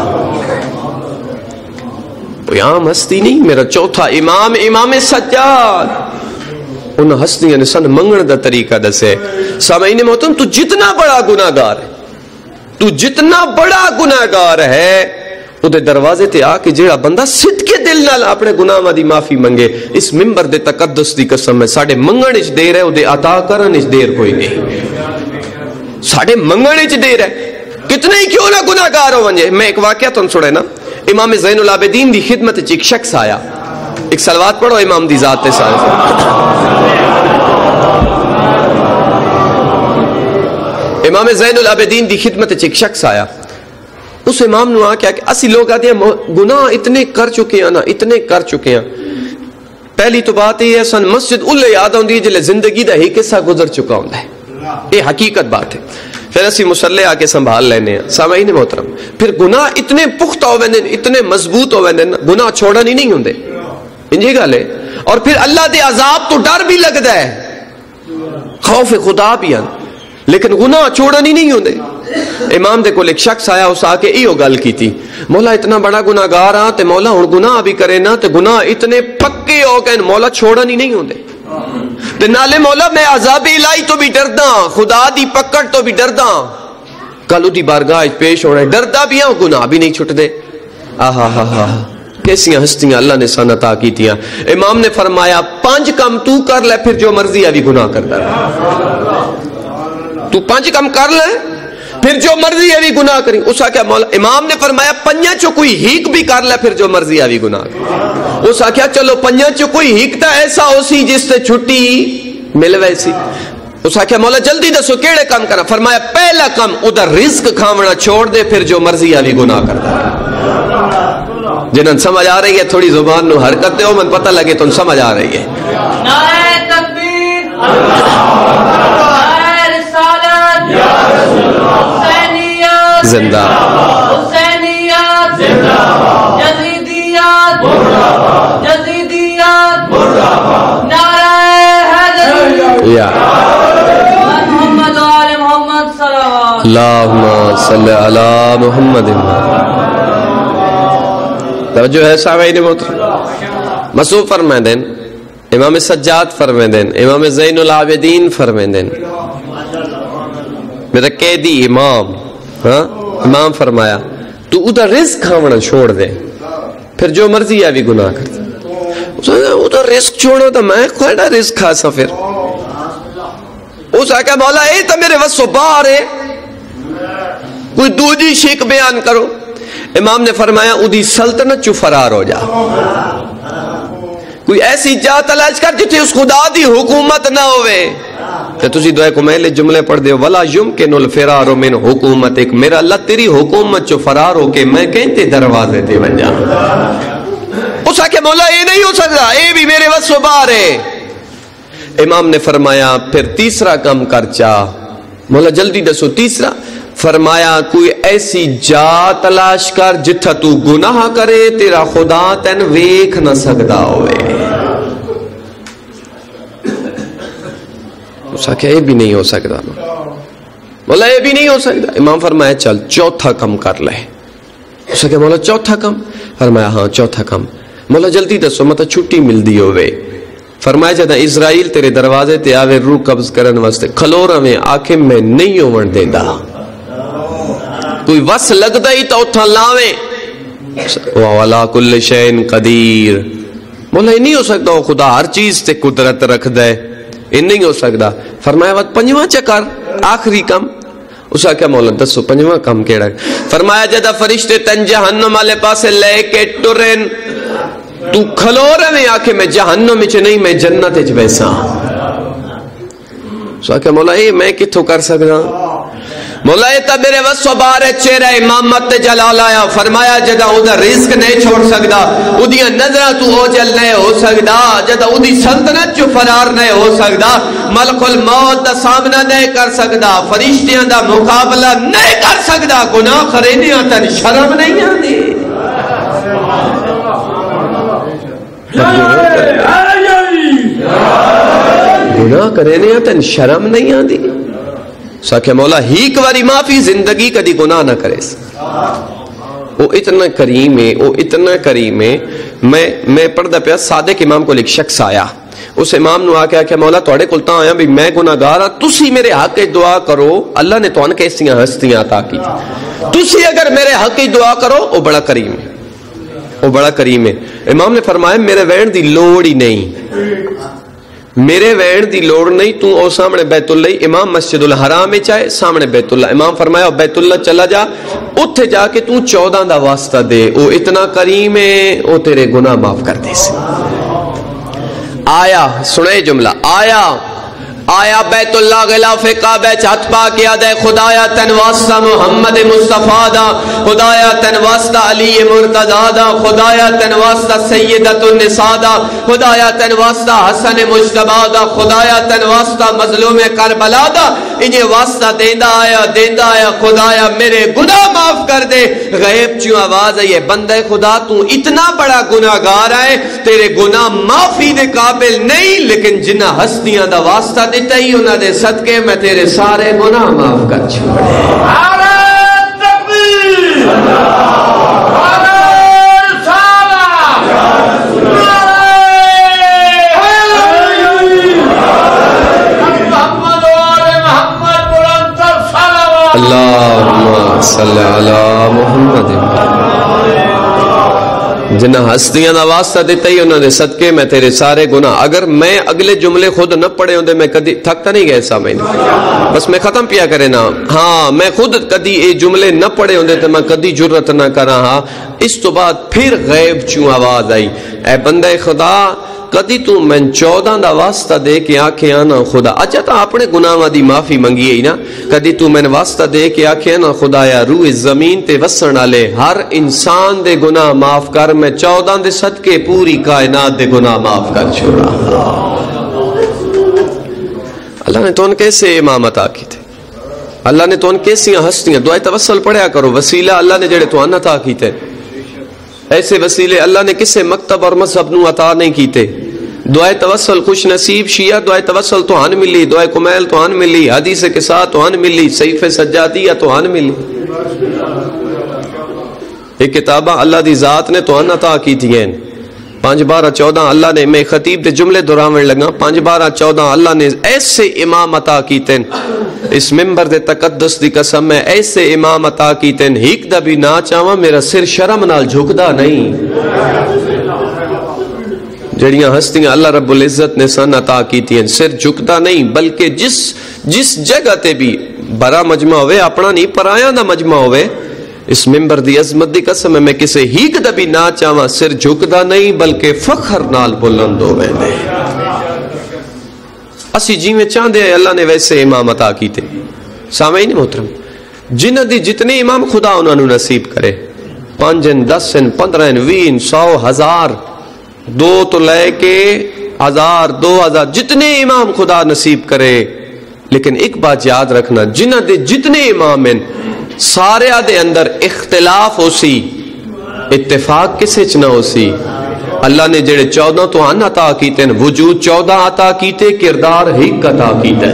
کوئی عام ہستی نہیں، میرا چوتھا امام امام سجاد۔ ان ہستیاں نے سن منگن دا طریقہ دسے۔ سامعین محترم، تو جتنا بڑا گناہگار ہے، تو جتنا بڑا گناہگار ہے، وہ دے دروازے تے آ کے جیڑا بندہ صدقے دل نال اپنے گناہاں دی معافی منگے، اس منبر دے تقدس دی قسم ہے ساڈے منگن وچ دیر ہے، او دے عطا کرن وچ دیر کوئی نہیں۔ ساڈے منگن وچ دیر ہے، کتنے ہی کیوں نہ گناہگار ہو ونجے۔ میں ایک واقعہ تن سنے نا، امام زین العابدین دی خدمت وچ ایک شخص آیا، ایک صلوات پڑھو امام دی ذات تے سارے۔ امام زین العابدین دی خدمت وچ ایک شخص آیا، اس امام نے آکیا کہ اسی لوگ آتے ہیں گناہ اتنے کر چکے ہیں نا، اتنے کر چکے ہیں۔ پہلی تو بات یہ ہے سن مسجد اللہ یاد ہوندی ہے جلے زندگی دا ہی قصہ گزر چکا ہوندا ہے، یہ حقیقت بات ہے۔ پھر اسی مسلح آ کے سنبھال لینے ہیں۔ سامعین محترم، پھر گناہ اتنے پختہ ہو ویندے، اتنے مضبوط ہو ویندے، گناہ چھوڑا نہیں نہیں ہوندے، انجی گل ہے۔ اور پھر اللہ دے عذاب تو ڈر بھی لگدا ہے، خوف خدا بھی ہے، لیکن گناہ چھوڑا نہیں نہیں ہوندے۔ امام دے کول ایک شخص آیا، اس آ کے ایو گل کی تھی، مولا اتنا بڑا گناہگار ہاں تے مولا ہن گناہ بھی کرے نا تے گناہ اتنے پکے ہو گئے مولا چھوڑا نہیں نہیں ہوندے، تے نالے مولا میں عذاب الہی تو بھی ڈردا، خدا دی پکڑ تو بھی ڈردا، کل دی بارگاہ پیش ہونا ڈردا بھی ہوں، گناہ بھی نہیں چھٹ دے۔ آہا ہا ہا کیسیاں ہستیاں اللہ نے سان عطا کی تیاں۔ امام نے فرمایا پانچ کم تو کر لے، پھر جو مرضی ہے بھی گناہ کرتا رہے، تو پانچ کم کر لے پھر جو مرضی ہے بھی گناہ کریں۔ اس آکھیا مولا، امام نے فرمایا پنجا چو کوئی ہیک بھی کر لے، پھر جو مرضی ہے بھی گناہ کریں۔ اس آکھیا چلو پنجا چو کوئی ہیک تا ایسا ہو سی جس سے چھٹی مل ویسی۔ اس آکھیا مولا جلدی دسو کیڑے کام کرنا؟ فرمایا پہلا کام ادھر رزق کھاونا چھوڑ دے، پھر جو مرضی ہے بھی گناہ کرتا ہے۔ جنہاں سمجھ آ رہی ہے تھوڑی زبان نو حرکت دے ہو، من پتہ لگے تو سمجھ آ رہی ہے۔ نعرہ تکبیر، نعرہ رسالت، حسینیت زندہ، حسینیت زندہ، یزیدیت یزیدیت نعرہ حیدری، یا محمد و آل محمد صلوات۔ اللہم صلی علی محمد۔ توجہ ہے سامعین محترم، مسعود فرمائیں دین، امام سجاد فرمائیں دین، امام زین العابدین فرمائیں دین، میرا قیدی امام ہاں امام فرمایا تو ادھر رزق کھاونا چھوڑ دے، پھر جو مرضی ہے بھی گناہ کرتا۔ ادھر رزق چھوڑو تو میں کوئی رزق کھا سا، پھر اس آکے مولا اے تو میرے وسو باہر ہے، کوئی دوجی شک بیان کرو۔ امام نے فرمایا ادھی سلطنت چو فرار ہو جا، کوئی ایسی جا تلاش کر جتھے اس خدا دی حکومت نہ ہوئے۔ کہ تسی دعائے کو میلے جملے پڑھ دے، وَلَا يُمْكِنُ الْفِرَارُ مِنْ حُکُومَتِكَ، میرا اللہ تیری حکومت چو فرار ہو کے میں کہتے دروازے تے بن جا۔ اس آکے مولا یہ نہیں ہو سکتا، یہ بھی میرے وس و بار ہے۔ امام نے فرمایا پھر تیسرا کم کر چاہ، مولا جلدی دسو تیسرا۔ فرمایا کوئی ایسی جا تلاش کر جتھا تو گناہ کرے تیرا خدا تین ویکھ نہ سکتا ہوئے۔ اس کا یہ بھی نہیں ہو سکتا، مولا یہ بھی نہیں ہو سکتا۔ امام فرمایا چل چوتھا کم کر لے۔ اس کا مولا چوتھا کم؟ فرمایا ہاں چوتھا کم۔ مولا جلدی دسو مطلب چھٹی مل دی ہوئے۔ فرمایا جدہ اسرائیل تیرے دروازے تے آوے روح قبض کرن واسطے کھلورا میں آکھے میں نہیں ہون دیندہ، کوئی وس لگدا ہی تو اتھا لاویں۔ وَعَلَىٰ كُلِّ شَيْءٍ قَدِيرٌ، مولا یہ نہیں ہو سکتا، وہ خدا ہر چیز تے قدرت رکھ دے، یہ نہیں ہو سکتا۔ فرمایا وقت پنجواں چکر آخری کم۔ اس کا کیا مولا دسو پنجواں کم کیڑا؟ فرمایا جدہ فرشتے تن جہنم والے پاسے لے کے ٹرن تو کھلو رہے آکھے میں جہنم وچ نہیں میں جنت وچ بیسا۔ سو کہ مولا اے میں کتھوں کر سکدا؟ مولا اے تا میرے وسو بارے چہرہ امامت تے جلال آیا. فرمایا جدا اودہ رزق نہیں چھوڑ سکدا, اودیاں نظرہ تو اوجل نہیں ہو سکدا, جدا اودی سلطنت جو فرار نہیں ہو سکدا, ملک الموت دا سامنا نہیں کر سکدا, فرشتیاں دا مقابلہ نہیں کر سکدا, گناہ کرینیاں تن شرم نہیں آندی. گناہ کرینیاں تن شرم نہیں آندی. ساکھے مولا ہی کواری معافی زندگی کدی گناہ نہ کرے. وہ اتنا کریم ہے, وہ اتنا کریم ہے. میں میں پڑھدا پیا صادق امام کو ایک شخص آیا, اس امام نو آکھیا کہ مولا تواڈے کول تاں آیا بھی میں گناہگار ہاں, تسی میرے حق وچ دعا کرو, اللہ نے تانوں کیسیاں ہستیاں عطا کی, تسی اگر میرے حق وچ دعا کرو وہ بڑا کریم ہے, وہ بڑا کریم ہے. امام نے فرمایا میرے وین دی لوڑ ہی نہیں, میرے وین دی لوڑ نہیں, تو او سامنے بیت اللہ, امام مسجد الحرام میں چاہے سامنے بیت اللہ. امام فرمایا بیت اللہ چلا جا, اتھے جا کے تو چودہ دا واسطہ دے, او اتنا کریم ہے, او تیرے گناہ معاف کر دے سے. آیا سنے جملہ, آیا آیا بیت اللہ غلاف کعبہ ہاتھ پا کے آدھے خدایا تن واسطہ محمد مصطفیٰ دا, خدایا تن واسطہ علی مرتضیٰ دا, خدایا تن واسطہ سیدۃ النساء دا, خدایا تن واسطہ حسن مجتبیٰ دا, خدایا تن واسطہ مظلوم کربلا دا, انہیں واسطہ دیندہ آیا دیندہ آیا, خدایا میرے گناہ معاف کر دے. غیب چوں آواز ہے, یہ بندہ خدا تو اتنا بڑا گناہگار ہے, تیرے گناہ معافی دے قابل نہیں, لیکن جنہ ہستیاں دا واسطہ دے تئی انہاں دے صدقے میں تیرے سارے گناہ معاف کر چھوڑے. اللہم صلی علی محمد. جنہ ہستیاں دا واسطہ دیتا ہی انہوں نے صدقے میں تیرے سارے گناہ. اگر میں اگلے جملے خود نہ پڑھے ہوندے میں کدی تھکتا نہیں گئے سامنے, بس میں ختم پیا کرے نا. ہاں میں خود کدی اے جملے نہ پڑھے ہوندے تو میں کدی جرت نہ کرا. ہاں اس تو بعد پھر غیب چوں آواز آئی, اے بندے خدا کدی تو میں چودہ دا واسطہ دے کے آکھے آنا خدا, اچھا تا اپنے گناہ دی معافی منگی ہے نا, کدی تو میں واسطہ دے کے آکھے آنا خدایا روح زمین تے وسن والے ہر انسان دے گناہ معاف کر, میں چودہ دے صدقے پوری کائنات دے گناہ معاف کر چھوڑا. اللہ نے تو ان کیسے امام عطا کی تھے, اللہ نے تو ان کیسی ہستیاں. دعائے توسل پڑھیا کرو, وسیلہ اللہ نے جڑے تو ان عطا کی تھے, ایسے وسیلے اللہ نے کسے مکتب اور مذہب نو عطا نہیں کیتے. دعائے توسل خوش نصیب شیعہ دعائے توسل تو ہن ملی, دعائے کمیل تو ہن ملی, حدیث کے ساتھ تو ہن ملی, سیف سجادیہ تو ہن ملی. ایک کتابہ اللہ دی ذات نے تو ہن عطا کی تھی ہیں. پانچ بارہ چودہ اللہ نے, میں خطیب دے جملے دراویں لگا, پانچ بارہ چودہ اللہ نے ایسے امام عطا کیتے ہیں, اس ممبر دے تقدس دی قسم میں ایسے امام عطا کیتے ہیں, ہیک دا بھی نہ چاہواں میرا سر شرم نال جھکدا نہیں. جڑیاں ہستیاں اللہ رب العزت نے سن عطا کیتی ہیں, سر جھکدا نہیں, بلکہ جس جس جگہ تے بھی بڑا مجمع ہوئے, اپنا نہیں پرایاں دا مجمع ہوئے, اس ممبر دی عظمت دی قسم میں کسے ہیک دا بھی نہ چاہواں سر جھکدا نہیں, بلکہ فخر نال بلند ہوئے نے. اسی جی میں چاندے ہیں اللہ نے ویسے امام عطا کیتے. سامعین محترم, جنہ دی جتنے امام خدا انہوں نے نصیب کرے, پانچن دسن پندرہن وین سو ہزار, دو تو لے کے ہزار دو ہزار, جتنے امام خدا نصیب کرے. لیکن ایک بات یاد رکھنا, جنہ دے جتنے امام ہیں سارے دے اندر اختلاف ہو سی, اتفاق کسے چ نہ ہو سی. اللہ نے جڑے چودہ تو ان عطا کیتے ہیں, وجود چودہ عطا کیتے, کردار ایک عطا کیتے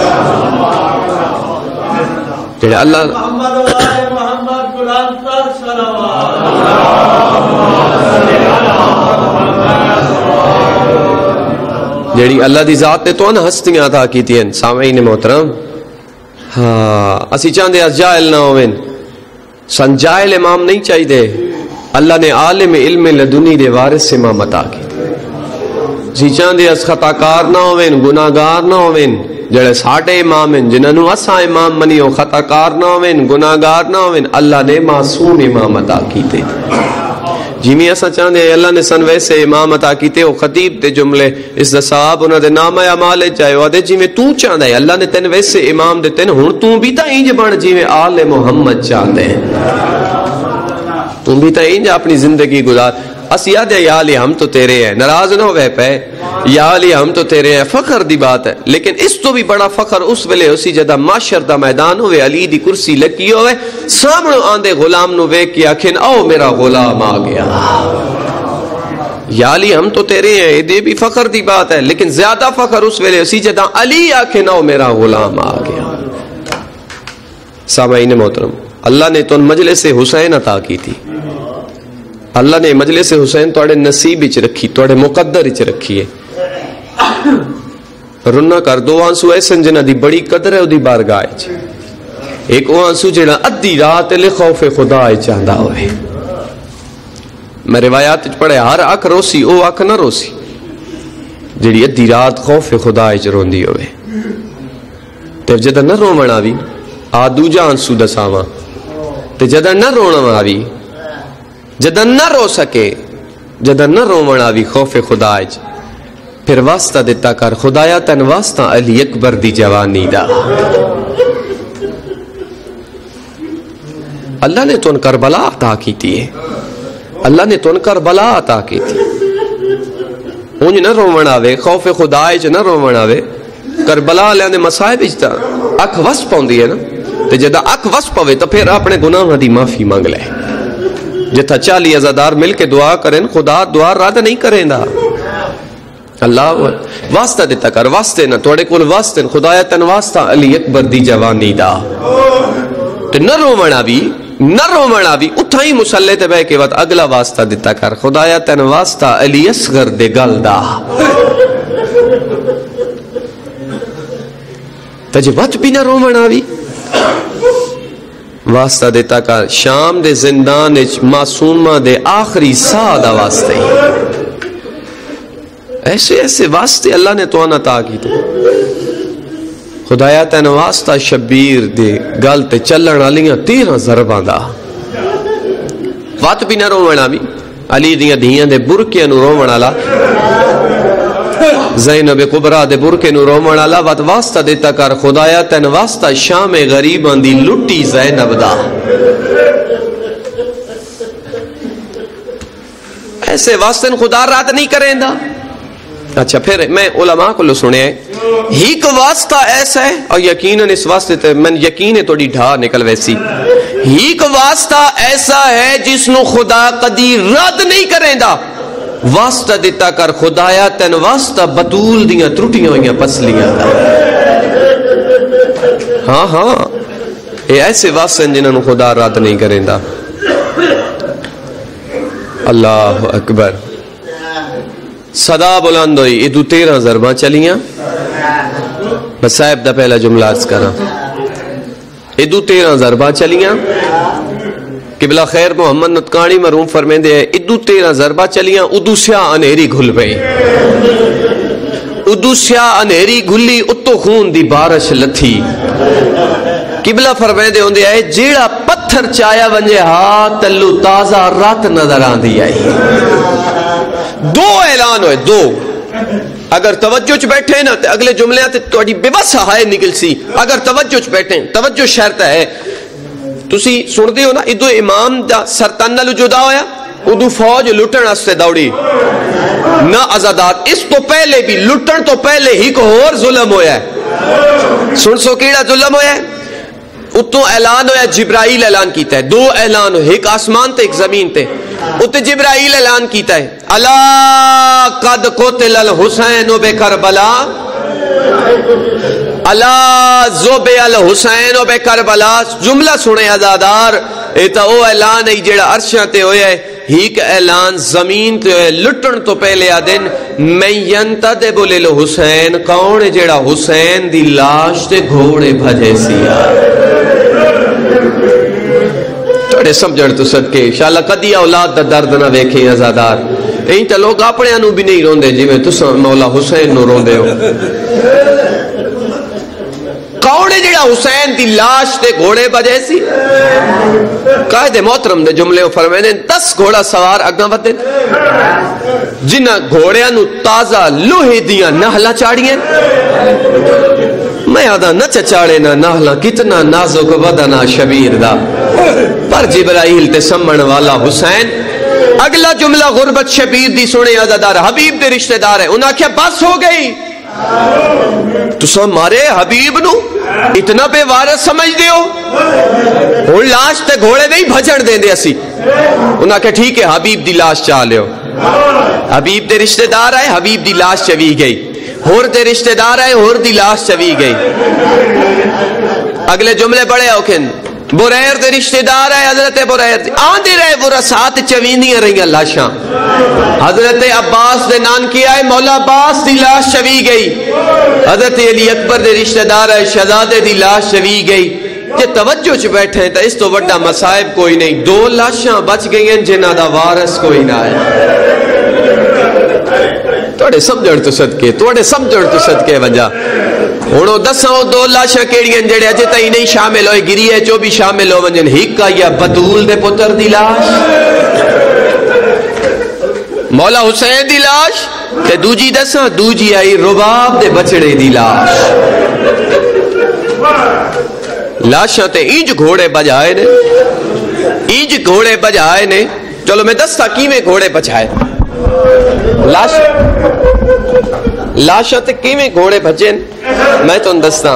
جڑے اللہ جڑی اللہ دی ذات نے تو ان ہستیاں عطا کیتی ہیں. سامعین محترم, ہاں اسی چاہتے ہیں جاہل نہ ہوئیں, سن جاہل امام نہیں چاہیے. اللہ نے عالم علم لدنی دے وارث امام عطا کی. اسی چاہتے ہیں خطاکار نہ ہوئیں, گناہگار نہ ہوئیں. جڑے ساڈے امام ہیں جنہوں اساں امام منیو, خطاکار نہ ہوئیں, گناہگار نہ ہوئیں, اللہ نے معصوم امام عطا کیتے. جیویں اساں چاہندے ہیں اللہ نے سن ویسے امام عطا کیتے او خطیب تے جملے اس دا صاحب انہاں دے نام اعمال چاہے او دے جویں تو چاہندا ہے اللہ نے تین ویسے امام دے تین ہن تو بھی تا انج بن جویں آل محمد چاہتے ہیں تم بھی تا انج اپنی زندگی گزار اس یاد ہے یا علی ہم تو تیرے ہیں ناراض نہ ہوئے پہ یا علی ہم تو تیرے ہیں فخر دی بات ہے لیکن اس تو بھی بڑا فخر اس ویلے اسی جدہ معاشر دا میدان ہوئے علی دی کرسی لکی ہوئے سامنے آندے غلام نو ویک کی آکھیں او میرا غلام آ گیا یا علی ہم تو تیرے ہیں یہ بھی فخر دی بات ہے لیکن زیادہ فخر اس ویلے اسی جدہ علی آکھیں او میرا غلام آ گیا سامعین محترم اللہ نے تو مجلس حسین عطا کی تھی اللہ نے مجلس حسین توڑے نصیب اچ رکھی توڑے مقدر اچ رکھی ہے رنا کر دو آنسو ایسن جنہ دی بڑی قدر ہے او دی بارگاہ اچ ایک او آنسو جنہ ادھی رات لے خوف خدا چاہدا ہوئے میں روایات اچ پڑھے ہر اک روسی او اک نہ روسی جڑی ادھی رات خوف خدا اچ روندی ہوئے تے جدہ نہ رومن آوی آ دوجا آنسو دساواں تے جدہ نہ رونا آوی جدن نہ رو سکے جدن نہ رومن آوی خوف خدا اچ پھر واسطہ دیتا کر خدایا تن واسطہ علی اکبر دی جوانی دا اللہ نے تن کربلا عطا کی تھی اللہ نے تن کربلا عطا کی تھی اونج نہ رومن آوے خوف خدا اچ نہ رومن آوے کربلا والے دے مصائب اچ تا اکھ وس پوندی ہے نا تے جدا اکھ وس پوے تو پھر اپنے گناہاں دی معافی مانگ لے جتھا چالی عزادار مل کے دعا کریں خدا دعا رد نہیں کریں دا اللہ واسطہ دیتا کر واسطے نہ توڑے کول واسطے خدایا تن واسطہ علی اکبر دی جوانی دا تے نہ رومن آوی نہ رومن آوی اتھا ہی مسلح تے بے کے وقت اگلا واسطہ دیتا کر خدایا تن واسطہ علی اصغر دے گل دا تجوت بھی نہ رومن آوی واسطہ دیتا کا شام دے زندان معصومہ دے آخری سا دا واسطے ایسے ایسے واسطے اللہ نے تو آنا تا کی تھے خدایا تین واسطہ شبیر دے گل تے چلن علیاں تیرہ ضربان دا وات بھی نہ رومنا بھی علی دیاں دیاں دے برکیاں نو رومنا لا زینب کبرا دے برکے نو رومن والا وات واسطہ دیتا کر خدایا تین واسطہ شام غریباں دی لٹی زینب دا ایسے واسطے خدا رات نہیں کریں دا اچھا پھر میں علماء کو لو سنے ہی کو واسطہ ایسا ہے اور یقیناً اس واسطے تے من یقین ہے توڑی ڈھا نکل ویسی ہی کو واسطہ ایسا ہے جس نو خدا قدیر رد نہیں کریں دا واسطہ دیتا کر خدایا تین واسطہ بطول دیاں ترٹیاں ہوئیاں پسلیاں ہاں ہاں اے ایسے واسطے جنہوں خدا رات نہیں کریں دا اللہ اکبر صدا بلند ہوئی ادو تیرہ ضرباں چلیاں بس صاحب دا پہلا جملہ عرض کرا ادو تیرہ ضرباں چلیاں قبلہ خیر محمد نتکانی مرحوم فرمیندے ہیں ادو تیرہ ضربہ چلیاں ادو سیاہ انہیری گھل پئی ادو سیاہ انہیری گھلی اتو خون دی بارش لتھی قبلہ فرمیندے ہوندے ہیں جیڑا پتھر چایا ونجے ہاں تلو تازہ رات نظر آن دی آئی دو اعلان ہوئے دو اگر توجہ چ بیٹھے نا تے اگلے جملے تے تہاڈی بے بس ہائے نکل سی اگر توجہ چ بیٹھے توجہ شرط ہے تسی سن دے ہو نا ادو امام دا سرطان نالو جدا ہویا ادو فوج لٹن استے دوڑی نہ ازادار اس تو پہلے بھی لٹن تو پہلے ہی کو اور ظلم ہویا ہے سن سو کیڑا ظلم ہویا ہے اتو اعلان ہویا جبرائیل اعلان کیتا ہے دو اعلان ہوئے ایک آسمان تے ایک زمین تے اتو جبرائیل اعلان کیتا ہے اللہ قد قتل الحسین بے کربلا اللہ زوب الحسین بے کربلا جملہ سنے ازادار ایتا او اعلان ہے جیڑا عرشہ تے ہویا ہے ہیک اعلان زمین تے ہوئے لٹن تو پہلے آدن میں ینتدب للحسین کون جیڑا حسین دی لاش تے گھوڑے بھجے سیا توڑے سمجھڑ تو صدقے انشاءاللہ قدی اولاد دا درد نہ دیکھیں ازادار این تا لوگ اپنے انو بھی نہیں روندے جی میں تسا مولا حسین نو روندے ہو کون ہے جڑا حسین دی لاش تے گھوڑے بجے سی؟ قائد محترم دے جملے فرمائے دس گھوڑا سوار اگاں ودے جنہ گھوڑیاں نو تازہ لوہے دیاں نہلا چاڑیاں میں آدھا نہ چچاڑے نہ نہلا کتنا نازک بدنا شبیر دا پر جبرائیل تے سمن والا حسین. اگلا جملہ غربت شبیر دی سنے عزادار حبیب دے رشتہ دار ہے انہاں کیا بس ہو گئی تو سو مارے حبیب نو اتنا بے وارث سمجھ دیو ہن لاش تے گھوڑے نہیں بھجن دیں دے اسی انہاں کہا ٹھیک ہے حبیب دی لاش چالیو حبیب دے رشتہ دار آئے حبیب دی لاش چوی گئی ہور دے رشتہ دار آئے ہور دی لاش چوی گئی. اگلے جملے بڑے اوکھن بریر دے رشتہ دار آئے حضرت بریر آندے رہے وہ رسات چوینیاں رہی لاشاں حضرت عباس دے نان کی آئے مولا عباس دی لاش چوی گئی حضرت علی اکبر دے رشتہ دار آئے شہزادے دی لاش چوی گئی. کہ توجہ چ بیٹھے ہیں تو اس تو بڑا مصائب کوئی نہیں دو لاشاں بچ گئی ہیں جنہ دا وارث کوئی نہ ہے. توڑے سمجھڑ تو صدقے توڑے سمجھڑ تو صدقے وجہ ہونو دساں دو لاشاں کیڑی ہیں جڑے اجے تائیں نہیں شامل ہوئے گریے چو بھی شامل ہو ونجن ہکا یا بطول دے پتر دی لاش مولا حسین دی لاش تے دوجی دساں دوجی آئی رباب دے بچڑے دی لاش لاشاں تے اینج گھوڑے بجائے نے اینج گھوڑے بجائے نے. چلو میں دستا کیویں گھوڑے بجائے لاش لاشاں تے کیویں گھوڑے بھجن میں تو دستا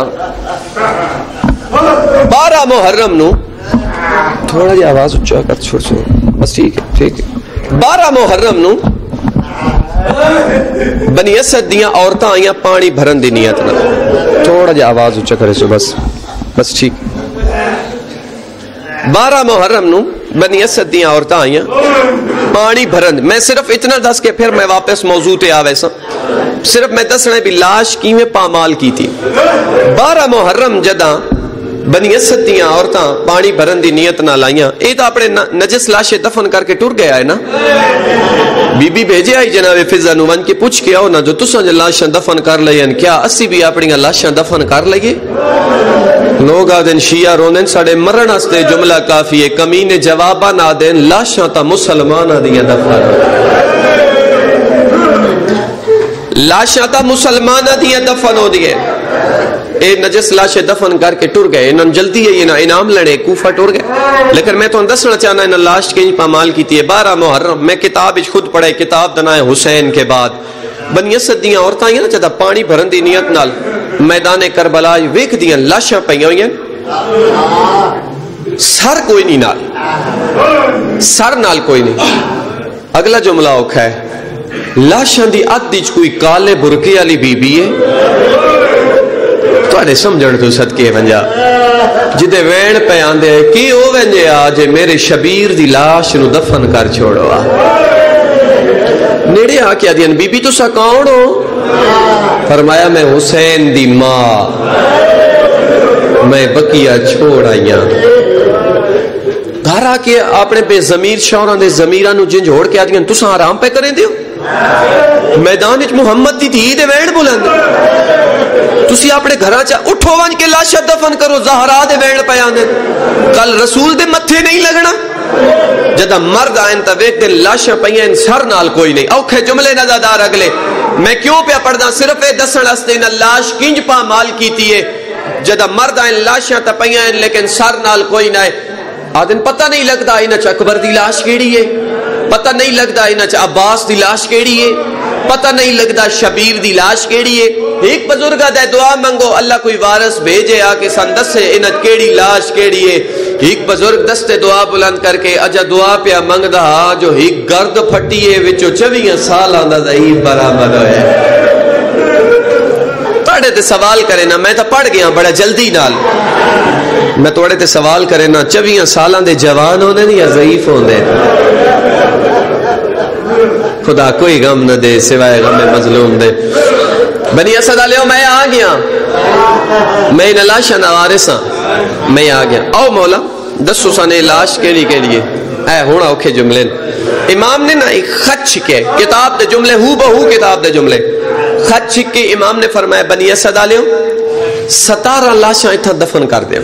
بارہ محرم نو تھوڑا جی آواز اچھا کر چھوڑ چھوڑ بس ٹھیک ہے ٹھیک ہے بارہ محرم نو بنی اسد دیاں عورتاں آئیاں پانی بھرن دی نیت نہ تھوڑا جی آواز اچھا کرے سو بس بس ٹھیک. بارہ محرم نو بنی اسد دیاں عورتاں آئیاں پانی بھرن میں صرف اتنا دس کے پھر میں واپس موضوع تے آوے سا صرف میں دسنے بھی لاش کیویں پامال کی تھی. بارہ محرم جداں بنی اسد دیاں عورتاں پانی بھرن دی نیت نہ لائیاں اے تو اپنے نجس لاشے دفن کر کے ٹر گیا ہے نا بی بی بھیجے آئی جناب فضا نو ون کے پوچھ کے آؤ نا جو تساں جو لاشاں دفن کر لئیں کیا اسی بھی اپنی لاشاں دفن کر لئیے. لوگ آدھن شیعہ روندن ساڑے مرن ہستے جملہ کافی ہے کمینے جوابا نہ دین لاشاں تا مسلمانہ دیا دفن لاشاں تا مسلمانہ دیا دفن ہو دیئے اے نجس لاشے دفن کر کے ٹر گئے انہوں جلدی ہے یہ انعام لڑے کوفہ ٹر گئے. لیکن میں تو دسنا چاہنا انہوں لاش کے پامال کی تھی بارہ محرم میں کتاب خود پڑھے کتاب دنائے حسین کے بعد بنی اسد دیاں عورتاں یہ نا چاہتا پانی بھرن دی نیت نال میدان کربلا ویکھ دیاں لاشاں پئیاں ہوئیں سر کوئی نہیں نال سر نال کوئی نہیں. اگلا جملہ اوکھا ہے لاشاں دی ادھ کوئی کالے برقے والی بی بی ہے تواڈے سمجھن تو صدقے ونجا جدے وین پہ آندے کی او ونجے آج میرے شبیر دی لاش نو دفن کر چھوڑو آ نیڑے آ کے آدھین بی بی تو سا کون ہو فرمایا میں حسین دی ماں میں بقیہ چھوڑ آئیاں گھر آ کے اپنے بے ضمیر شوہراں دے ضمیراں نو جھنجھوڑ کے آدھین تو سا آرام پہ کریں دیو میدان وچ محمد دی دھی دے وین بلند تسی اپنے گھراں چا اٹھو ون کے لاشاں دفن کرو زہرا دے وین پہ آندے کل رسول دے متھے نہیں لگنا جدہ مرد آئین تا ویک دن لاشاں پئیاں سر نال کوئی نہیں اوکھے جملے نظردار اگلے میں کیوں پہ پڑھدا صرف اے دسن ہستے نہ لاش کنج پا مال کیتی ہے جدہ مرد آئین لاشاں تا پئیاں لیکن سر نال کوئی نہ ہے آدن پتہ نہیں لگتا انہاں چ اکبر دی لاش کیڑی ہے پتہ نہیں لگتا انہاں چ عباس دی لاش کیڑی ہے پتہ نہیں لگتا شبیر دی لاش کیڑی ہے. ایک بزرگ دے دعا منگو اللہ کوئی وارث بھیجے آ کے سن دسے انہاں کیڑی لاش کیڑی ہے. ایک بزرگ دستے دعا بلند کر کے اجا دعا پیا منگدا جو ایک گرد پھٹی ہے وچوں چوبیس سالاں دا ضعیف برآمد ہویا تواڈے تے سوال کرے نا میں تو پڑھ گیا بڑا جلدی نال میں تواڈے تے سوال کرے نا چوبیس سالاں دے جوان ہوندے نے یا ضعیف ہوندے خدا کوئی غم نہ دے سوائے غم مظلوم دے. بنی اسد علیہ میں آ گیا میں ان لاشاں دا وارث ہاں میں آ گیا او مولا دسو سنے لاش کیڑی کیڑی ہے اے ہن اوکھے جملے امام نے نا ایک خط چھکے کتاب دے جملے ہو بہو کتاب دے جملے خط چھک کے امام نے فرمایا بنی اسد علیہ ستارہ لاشاں اتھا دفن کر دیا.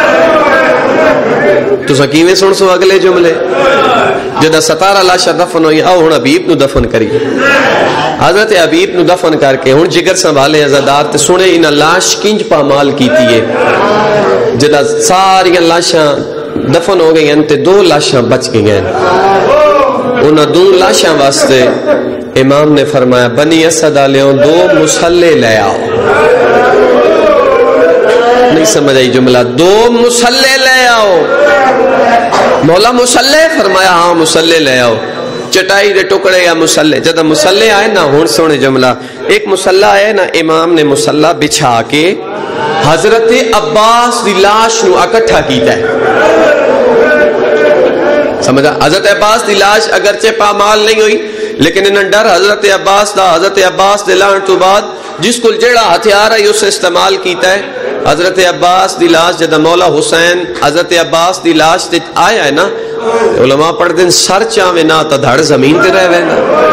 تو سکیویں سن سو اگلے جملے جدہ ستارہ لاشاں دفن ہوئی آؤ ہن حبیب نو دفن کری. حضرت حبیب نو دفن کر کے ہن جگر سنبھالے عزادار تے سنے انہاں لاش کنج پامال کیتی ہے. جدہ ساری لاشاں دفن ہو گئی ہیں تے دو لاشاں بچ گئی ہیں. انہاں دو لاشاں واسطے امام نے فرمایا بنی اسد آلیوں دو مسلح لے آؤ. نہیں سمجھ آئی جملہ؟ دو مسلح لے آؤ. مولا مسلح؟ فرمایا ہاں مسلح لے آؤ. چٹائی دے ٹکڑے یا مسلح؟ جدہ مسلح آئے نا ہون سونے جملہ ایک مسلح آئے نا امام نے مسلح بچھا کے حضرت عباس دی لاش نو اکٹھا کیتا ہے. سمجھا؟ حضرت عباس دی لاش اگرچہ پامال نہیں ہوئی لیکن انہاں ڈر حضرت عباس دا. حضرت عباس دے لان تو بعد جس کو جڑا ہتھیار ہے اسے استعمال کیتا ہے. حضرت عباس دی لاش جدہ مولا حسین حضرت عباس دی لاش تے آیا ہے نا علماء پڑھ دیں سر چاوے نا تا دھڑ زمین تے رہ ویندا.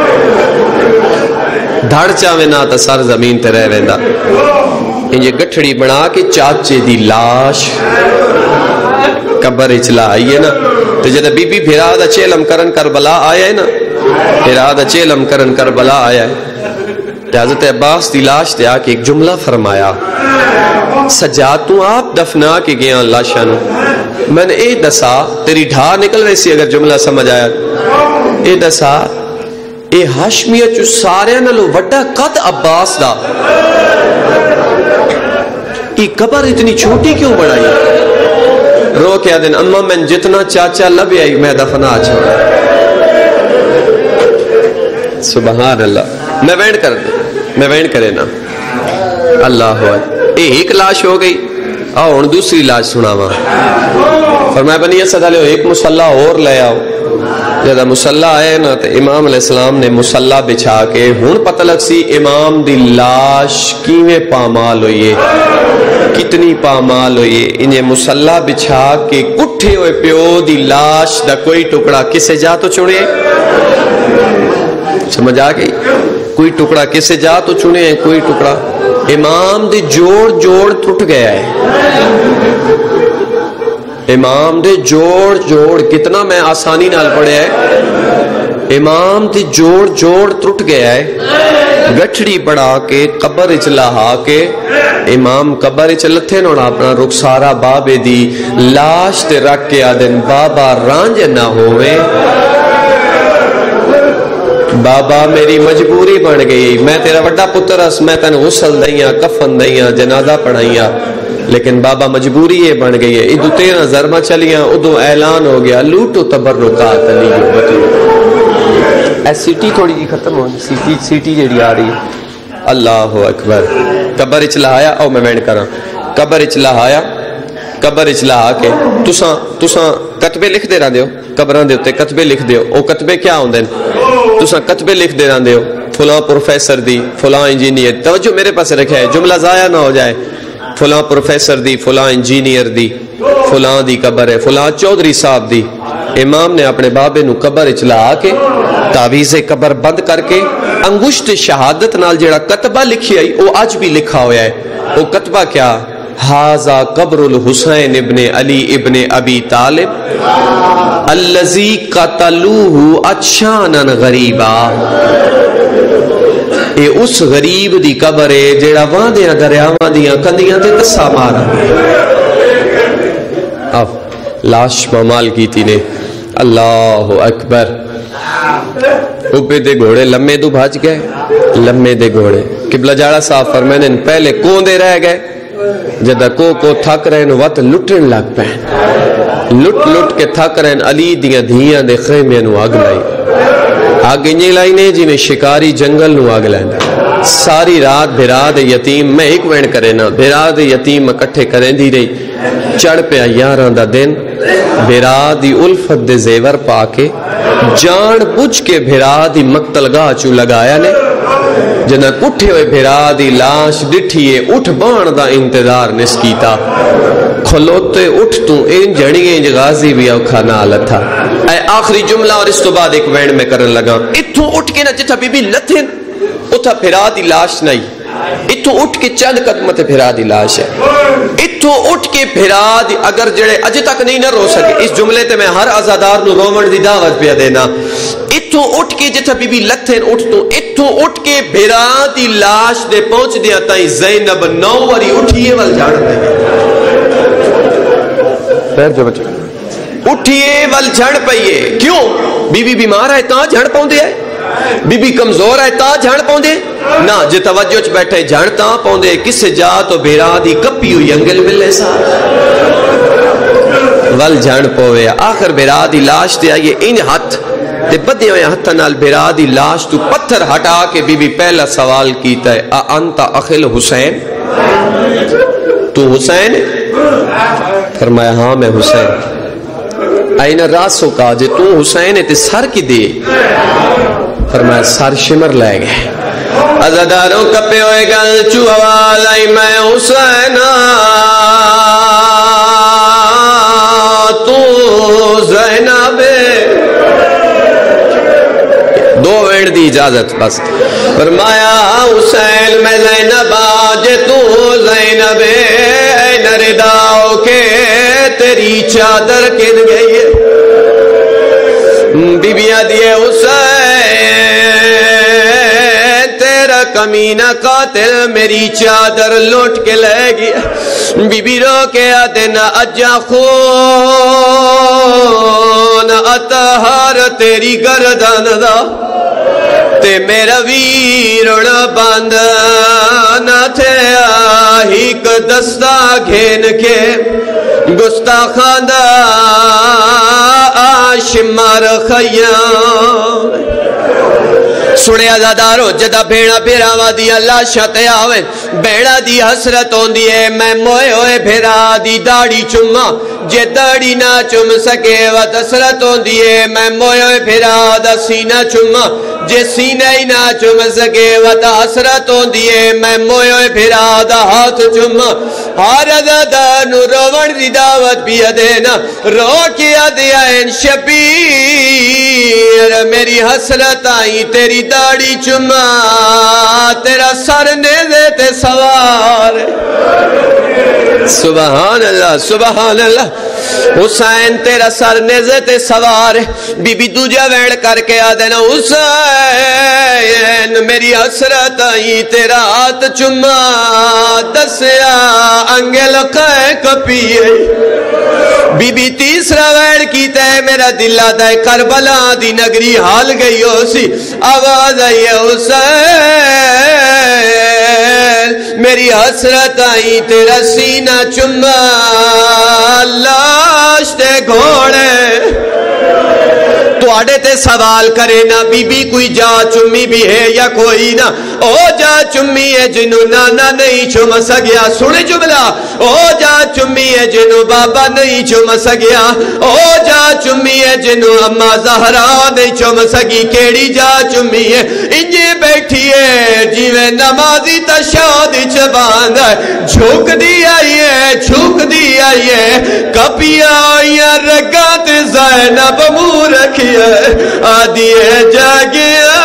دھڑ چاوے نا تا سر زمین تے رہ ویندا. یہ گٹھڑی بنا کے چاچے دی لاش قبر اچلا آئی ہے نا. تو جدہ بی بی بھیرا دا چیلم کرن کربلا آیا ہے نا بھیرا دا چیلم کرن کربلا آیا ہے. حضرت عباس دی لاش دے آکے ایک جملہ فرمایا سجاد تو آپ دفنا کے گیا لاشاں نو. میں نے اے دسا تیری ڈھا نکل رہی سی اگر جملہ سمجھ آیا. اے دسا اے ہاشمیہ چو سارے نلو وڈا قد عباس دا یہ قبر اتنی چھوٹی کیوں بڑھائی؟ رو کیا دن اما میں جتنا چاچا لبی آئی میں دفنا چھوڑا. سبحان اللہ. میں وینڈ کر دیں میں وینڈ کرے نا اللہ ہوئے. ایک لاش ہو گئی آؤ ہن دوسری لاش سناواں. فرمایا بنی اسد علیہ ایک مسلح اور لے آؤ. جدہ مسلح آئے نا تو امام علیہ السلام نے مسلح بچھا کے ہن پتہ لگ سی امام دی لاش کیویں پامال ہوئیے کتنی پامال ہوئیے. انہیں مسلح بچھا کے کٹھے ہوئے پیو دی لاش دا کوئی ٹکڑا کسے جا تو چنے. سمجھ آ گئی؟ کوئی ٹکڑا کسے جا تو چنے کوئی ٹکڑا امام دے جوڑ جوڑ ٹوٹ گیا ہے. امام دے جوڑ جوڑ کتنا میں آسانی نال پڑھیا ہے. امام دے جوڑ جوڑ ٹوٹ گیا ہے. گٹھڑی بڑھا کے قبر اچ لہا کے امام قبر اچ لتھے نوڑا اپنا رخسارا بابے دی لاش تے رکھ کے آدن بابا رانج نہ ہوئے. بابا میری مجبوری بن گئی میں تیرا وڈا پتر اس میں تن غسل دئیاں کفن دئیاں جنازہ پڑھائیاں لیکن بابا مجبوری یہ بن گئی ہے. ادو تیرہ ضربہ چلیاں ادو اعلان ہو گیا لوٹو تبرکات علی ایس سیٹی تھوڑی جی ختم ہو سیٹی سیٹی جیڑی آ رہی ہے. اللہ اکبر. قبر اچ لہایا او میں وینڈ کراں. قبر اچ لہایا قبر اچ لہا کے تساں تساں کتبے لکھ دے رہندے ہو قبراں دے اوتے کتبے لکھ دے ہو. او کتبے کیا ہوندے نے؟ تساں کتبے لکھ دے رہندے ہو فلاں پروفیسر دی فلاں انجینئر. توجہ میرے پاس رکھا ہے جملہ ضائع نہ ہو جائے. فلاں پروفیسر دی فلاں انجینئر دی فلاں دی قبر ہے فلاں چودھری صاحب دی. امام نے اپنے بابے نو قبر اچ لا کے تعویذ قبر بند کر کے انگشت شہادت نال جڑا کتبہ لکھی آئی وہ اج بھی لکھا ہویا ہے. وہ کتبہ کیا؟ ہاذا قبر الحسین ابن علی ابن ابی طالب الذی قتلوہ اچھانا غریبا. اے اس غریب دی قبر ہے جیڑا واندیاں دریاواں دیاں کندیاں تے تسا مارا. اب لاش پامال کیتی نے. اللہ اکبر. اوپے دے گھوڑے لمے دو بھاج گئے لمے دے گھوڑے. قبلہ جاڑا صاحب فرمانے پہلے کون دے رہ گئے جدہ کو کو تھک رہے نو وقت لٹن لگ پہن. لٹ لٹ کے تھک رہے علی دیاں دھیاں دے خیمے نو آگ لائی. آگ انجی لائی نے جی میں شکاری جنگل نو آگ لائن. ساری رات بھیرا دے یتیم میں ایک وینڈ کرے نا بھیرا دے یتیم اکٹھے کریں دی رہی. چڑھ پہ یاران دا دن بھیرا دی الفت دے زیور پا کے جان بجھ کے بھیرا دی مقتل گاہ چو لگایا نے. جنہ کٹھے ہوئے بھیرا دی لاش ڈٹھیے اٹھ بان دا انتظار نس کیتا. کھلوتے اٹھ تو ان جڑییں غازی بھی اوکھا نال تھا. اے آخری جملہ اور اس تو بعد ایک وینڈ میں کرن لگا. اتھوں اٹھ کے نہ جتھا بی بی لتھن اتھا بھیرا دی لاش نہیں اتو اٹھ کے چند قدم تے بھرا دی لاش ہے. اتو اٹھ کے بھرا دی اگر جڑے اج تک نہیں نہ رو سکے, اس جملے تے میں ہر عزادار نو رومن دی دعوت پہ دینا. اتو اٹھ کے جتھا بی بی لتھن اٹھ تو اتو اٹھ کے بھرا دی لاش دے پہنچ دیا تائیں زینب نو واری اٹھیے ول جان دے. پیر جو بچے اٹھیے ول جھڑ پئیے. کیوں؟ بی بی بیمار ہے تا جھڑ پاؤندے ہے, بی بی کمزور ہے تا جھڑ پاؤندے نہ, جے توجہ چ بیٹھے جھڑ تا پاؤندے. کس جا تو بھیرا دی کپی ہوئی انگل ملے سا ول جھڑ پوے. آخر بھیرا دی لاش تے آئیے ان ہاتھ تے بدے ہوئے ہاتھ نال بھیرا دی لاش تو پتھر ہٹا کے بی بی پہلا سوال کیتا ہے, آ انت اخل حسین, تو حسین؟ فرمایا ہاں میں حسین. این راسو کا جے تو حسین تے سر کی دے؟ فرمایا سر شمر لے گئے. عزاداروں کپے ہوئے گل چو آواز آئی میں حسین تو زینب. دو وینڈ دی اجازت بس. فرمایا حسین میں زینب آجے تو زینب نرداؤ کے تیری چادر کن گئی ہے. بی بیاں دیے حسین تیرا کمینہ قاتل میری چادر لوٹ کے لے گیا. بی بی رو کے آدھنا اجا خون اتہار تیری گردان دا تے میرا ویرڑ باندھنا تھے آہی کا دستہ گھین کے گستاخان دا آشمار خیام. سنے عزادارو جدہ بھیڑا بھیراوا دی اللہ شتے آوے بھیڑا دی حسرت ہون دیئے میں موئے ہوئے بھیرا دی داڑی چمہ جے داڑی نہ چم سکے و حسرت ہون دیئے میں موئے ہوئے بھیرا دا سینہ چمہ جے سینہ ہی نہ چم سکے و حسرت ہون دیئے میں موئے ہوئے بھیرا دا ہاتھ چمہ. ہر عزادار نو روڑ دی دعوت بھی دینا رو کیا دیا ان شبیر میری حسرت آئی تیری داڑی چما تیرا سر نیزے تے سوار. سبحان اللہ سبحان اللہ. حسین تیرا سر نیزے تے سوار. بی بی دوجہ ویڑ کر کے آدھنا حسین میری حسرت آئی تیرا ہاتھ چما دسیا انگل قائے کپیے. بی بی تیسرا ویڑ کیتا ہے میرا دل آتا ہے کربلا دی نگری حال گئی ہو سی. آواز آئی حسین میری حسرت آئی تیرا سینہ چما لاش تے گھوڑے. تو آڑے تے سوال کرے نا بی بی کوئی جا چمی بھی ہے یا کوئی نا. او جا چمی ہے جنو نانا نہیں چم سگیا. سنے جملہ او جا چمی ہے جنو بابا نہیں چم سگیا. او جا چمی ہے جنو اما زہرا نہیں چم سگی. کیڑی جا چمی ہے انجے بیٹھی ہے جیویں نمازی تا شادی چباند ہے. جھوک دی آئی ہے جھوک دی آئی ہے کپی آئی ہے رگات زینب مور رکھی آدھی ہے جاگیا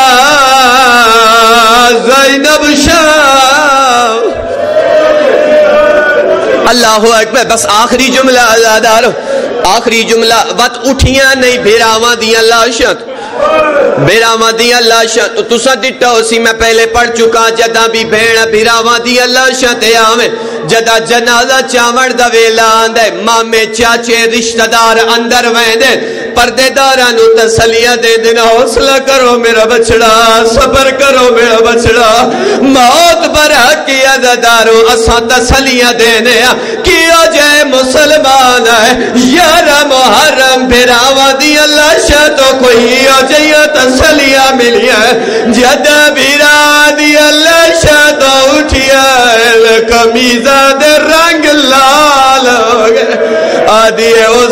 زینب شاہ. اللہ اکبر. بس آخری جملہ عزادارو آخری جملہ وقت اٹھیاں نہیں بھیراواں دیاں لاشت بھیراواں دیاں لاشت. تو تسا ڈٹا ہو سی میں پہلے پڑھ چکا جدہ بھی بھیڑا بھیراواں دیاں لاشت آویں جدہ جنازہ چاوڑ دا ویلا آندے مامے چاچے رشتہ دار اندر ویندے پردے دارانو تسلیہ دے دینا حوصلہ کرو میرا بچڑا صبر کرو میرا بچڑا. موت پر حق کی عزادارو اساں تسلیہ دینے کیا جائے مسلمان ہے یارہ محرم بھیراواں دی اللہ شاہ تو کوئی ہو جائے تسلیہ ملیا جدہ بھیرا دی اللہ شاہ تو اٹھیا کمیزہ دے رنگ لال ہو گئے. آدھی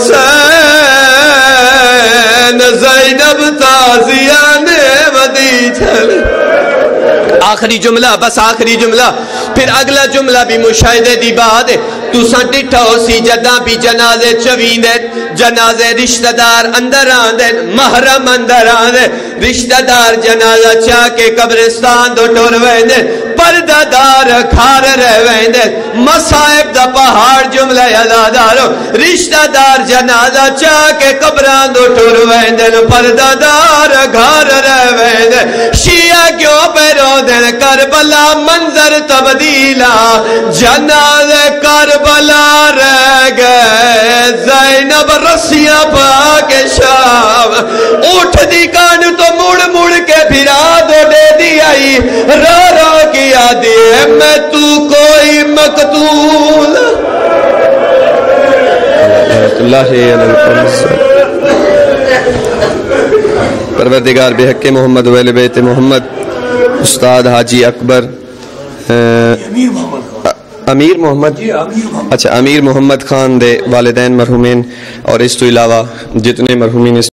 حسین زینب تازیان ودی چھل. آخری جملہ بس آخری جملہ. پھر اگلا جملہ بھی مشاہدے دی بات ہے. تو سنٹھا ہو سی جدہ بھی جنازے چوین دے جنازے رشتہ دار اندر آندے محرم اندر آندے رشتہ دار جنازہ چاہ کے قبرستان دو ٹور ویندے پردہ دار کھار رہ ویندے مصائب دا پہاڑ جملہ یادادارو رشتہ دار جنازہ چاہ کے قبران دو ٹور ویندے پردہ دار گھار رہ ویندے شیعہ کیوں پیرو دن کربلا منظر تبدیلا جنازے کربلا رہ گئے زینب رسیاں پا کے شام اٹھ دی کان تو مڑ مڑ کے پھرا دو دے دی آئی رو رو کیا دیئے میں تو کوئی مقتول اللہ پروردگار بحق محمد ویل بیت محمد استاد حاجی اکبر امیر محمد اچھا امیر محمد خان دے والدین مرحومین اور اس تو علاوہ جتنے مرحومین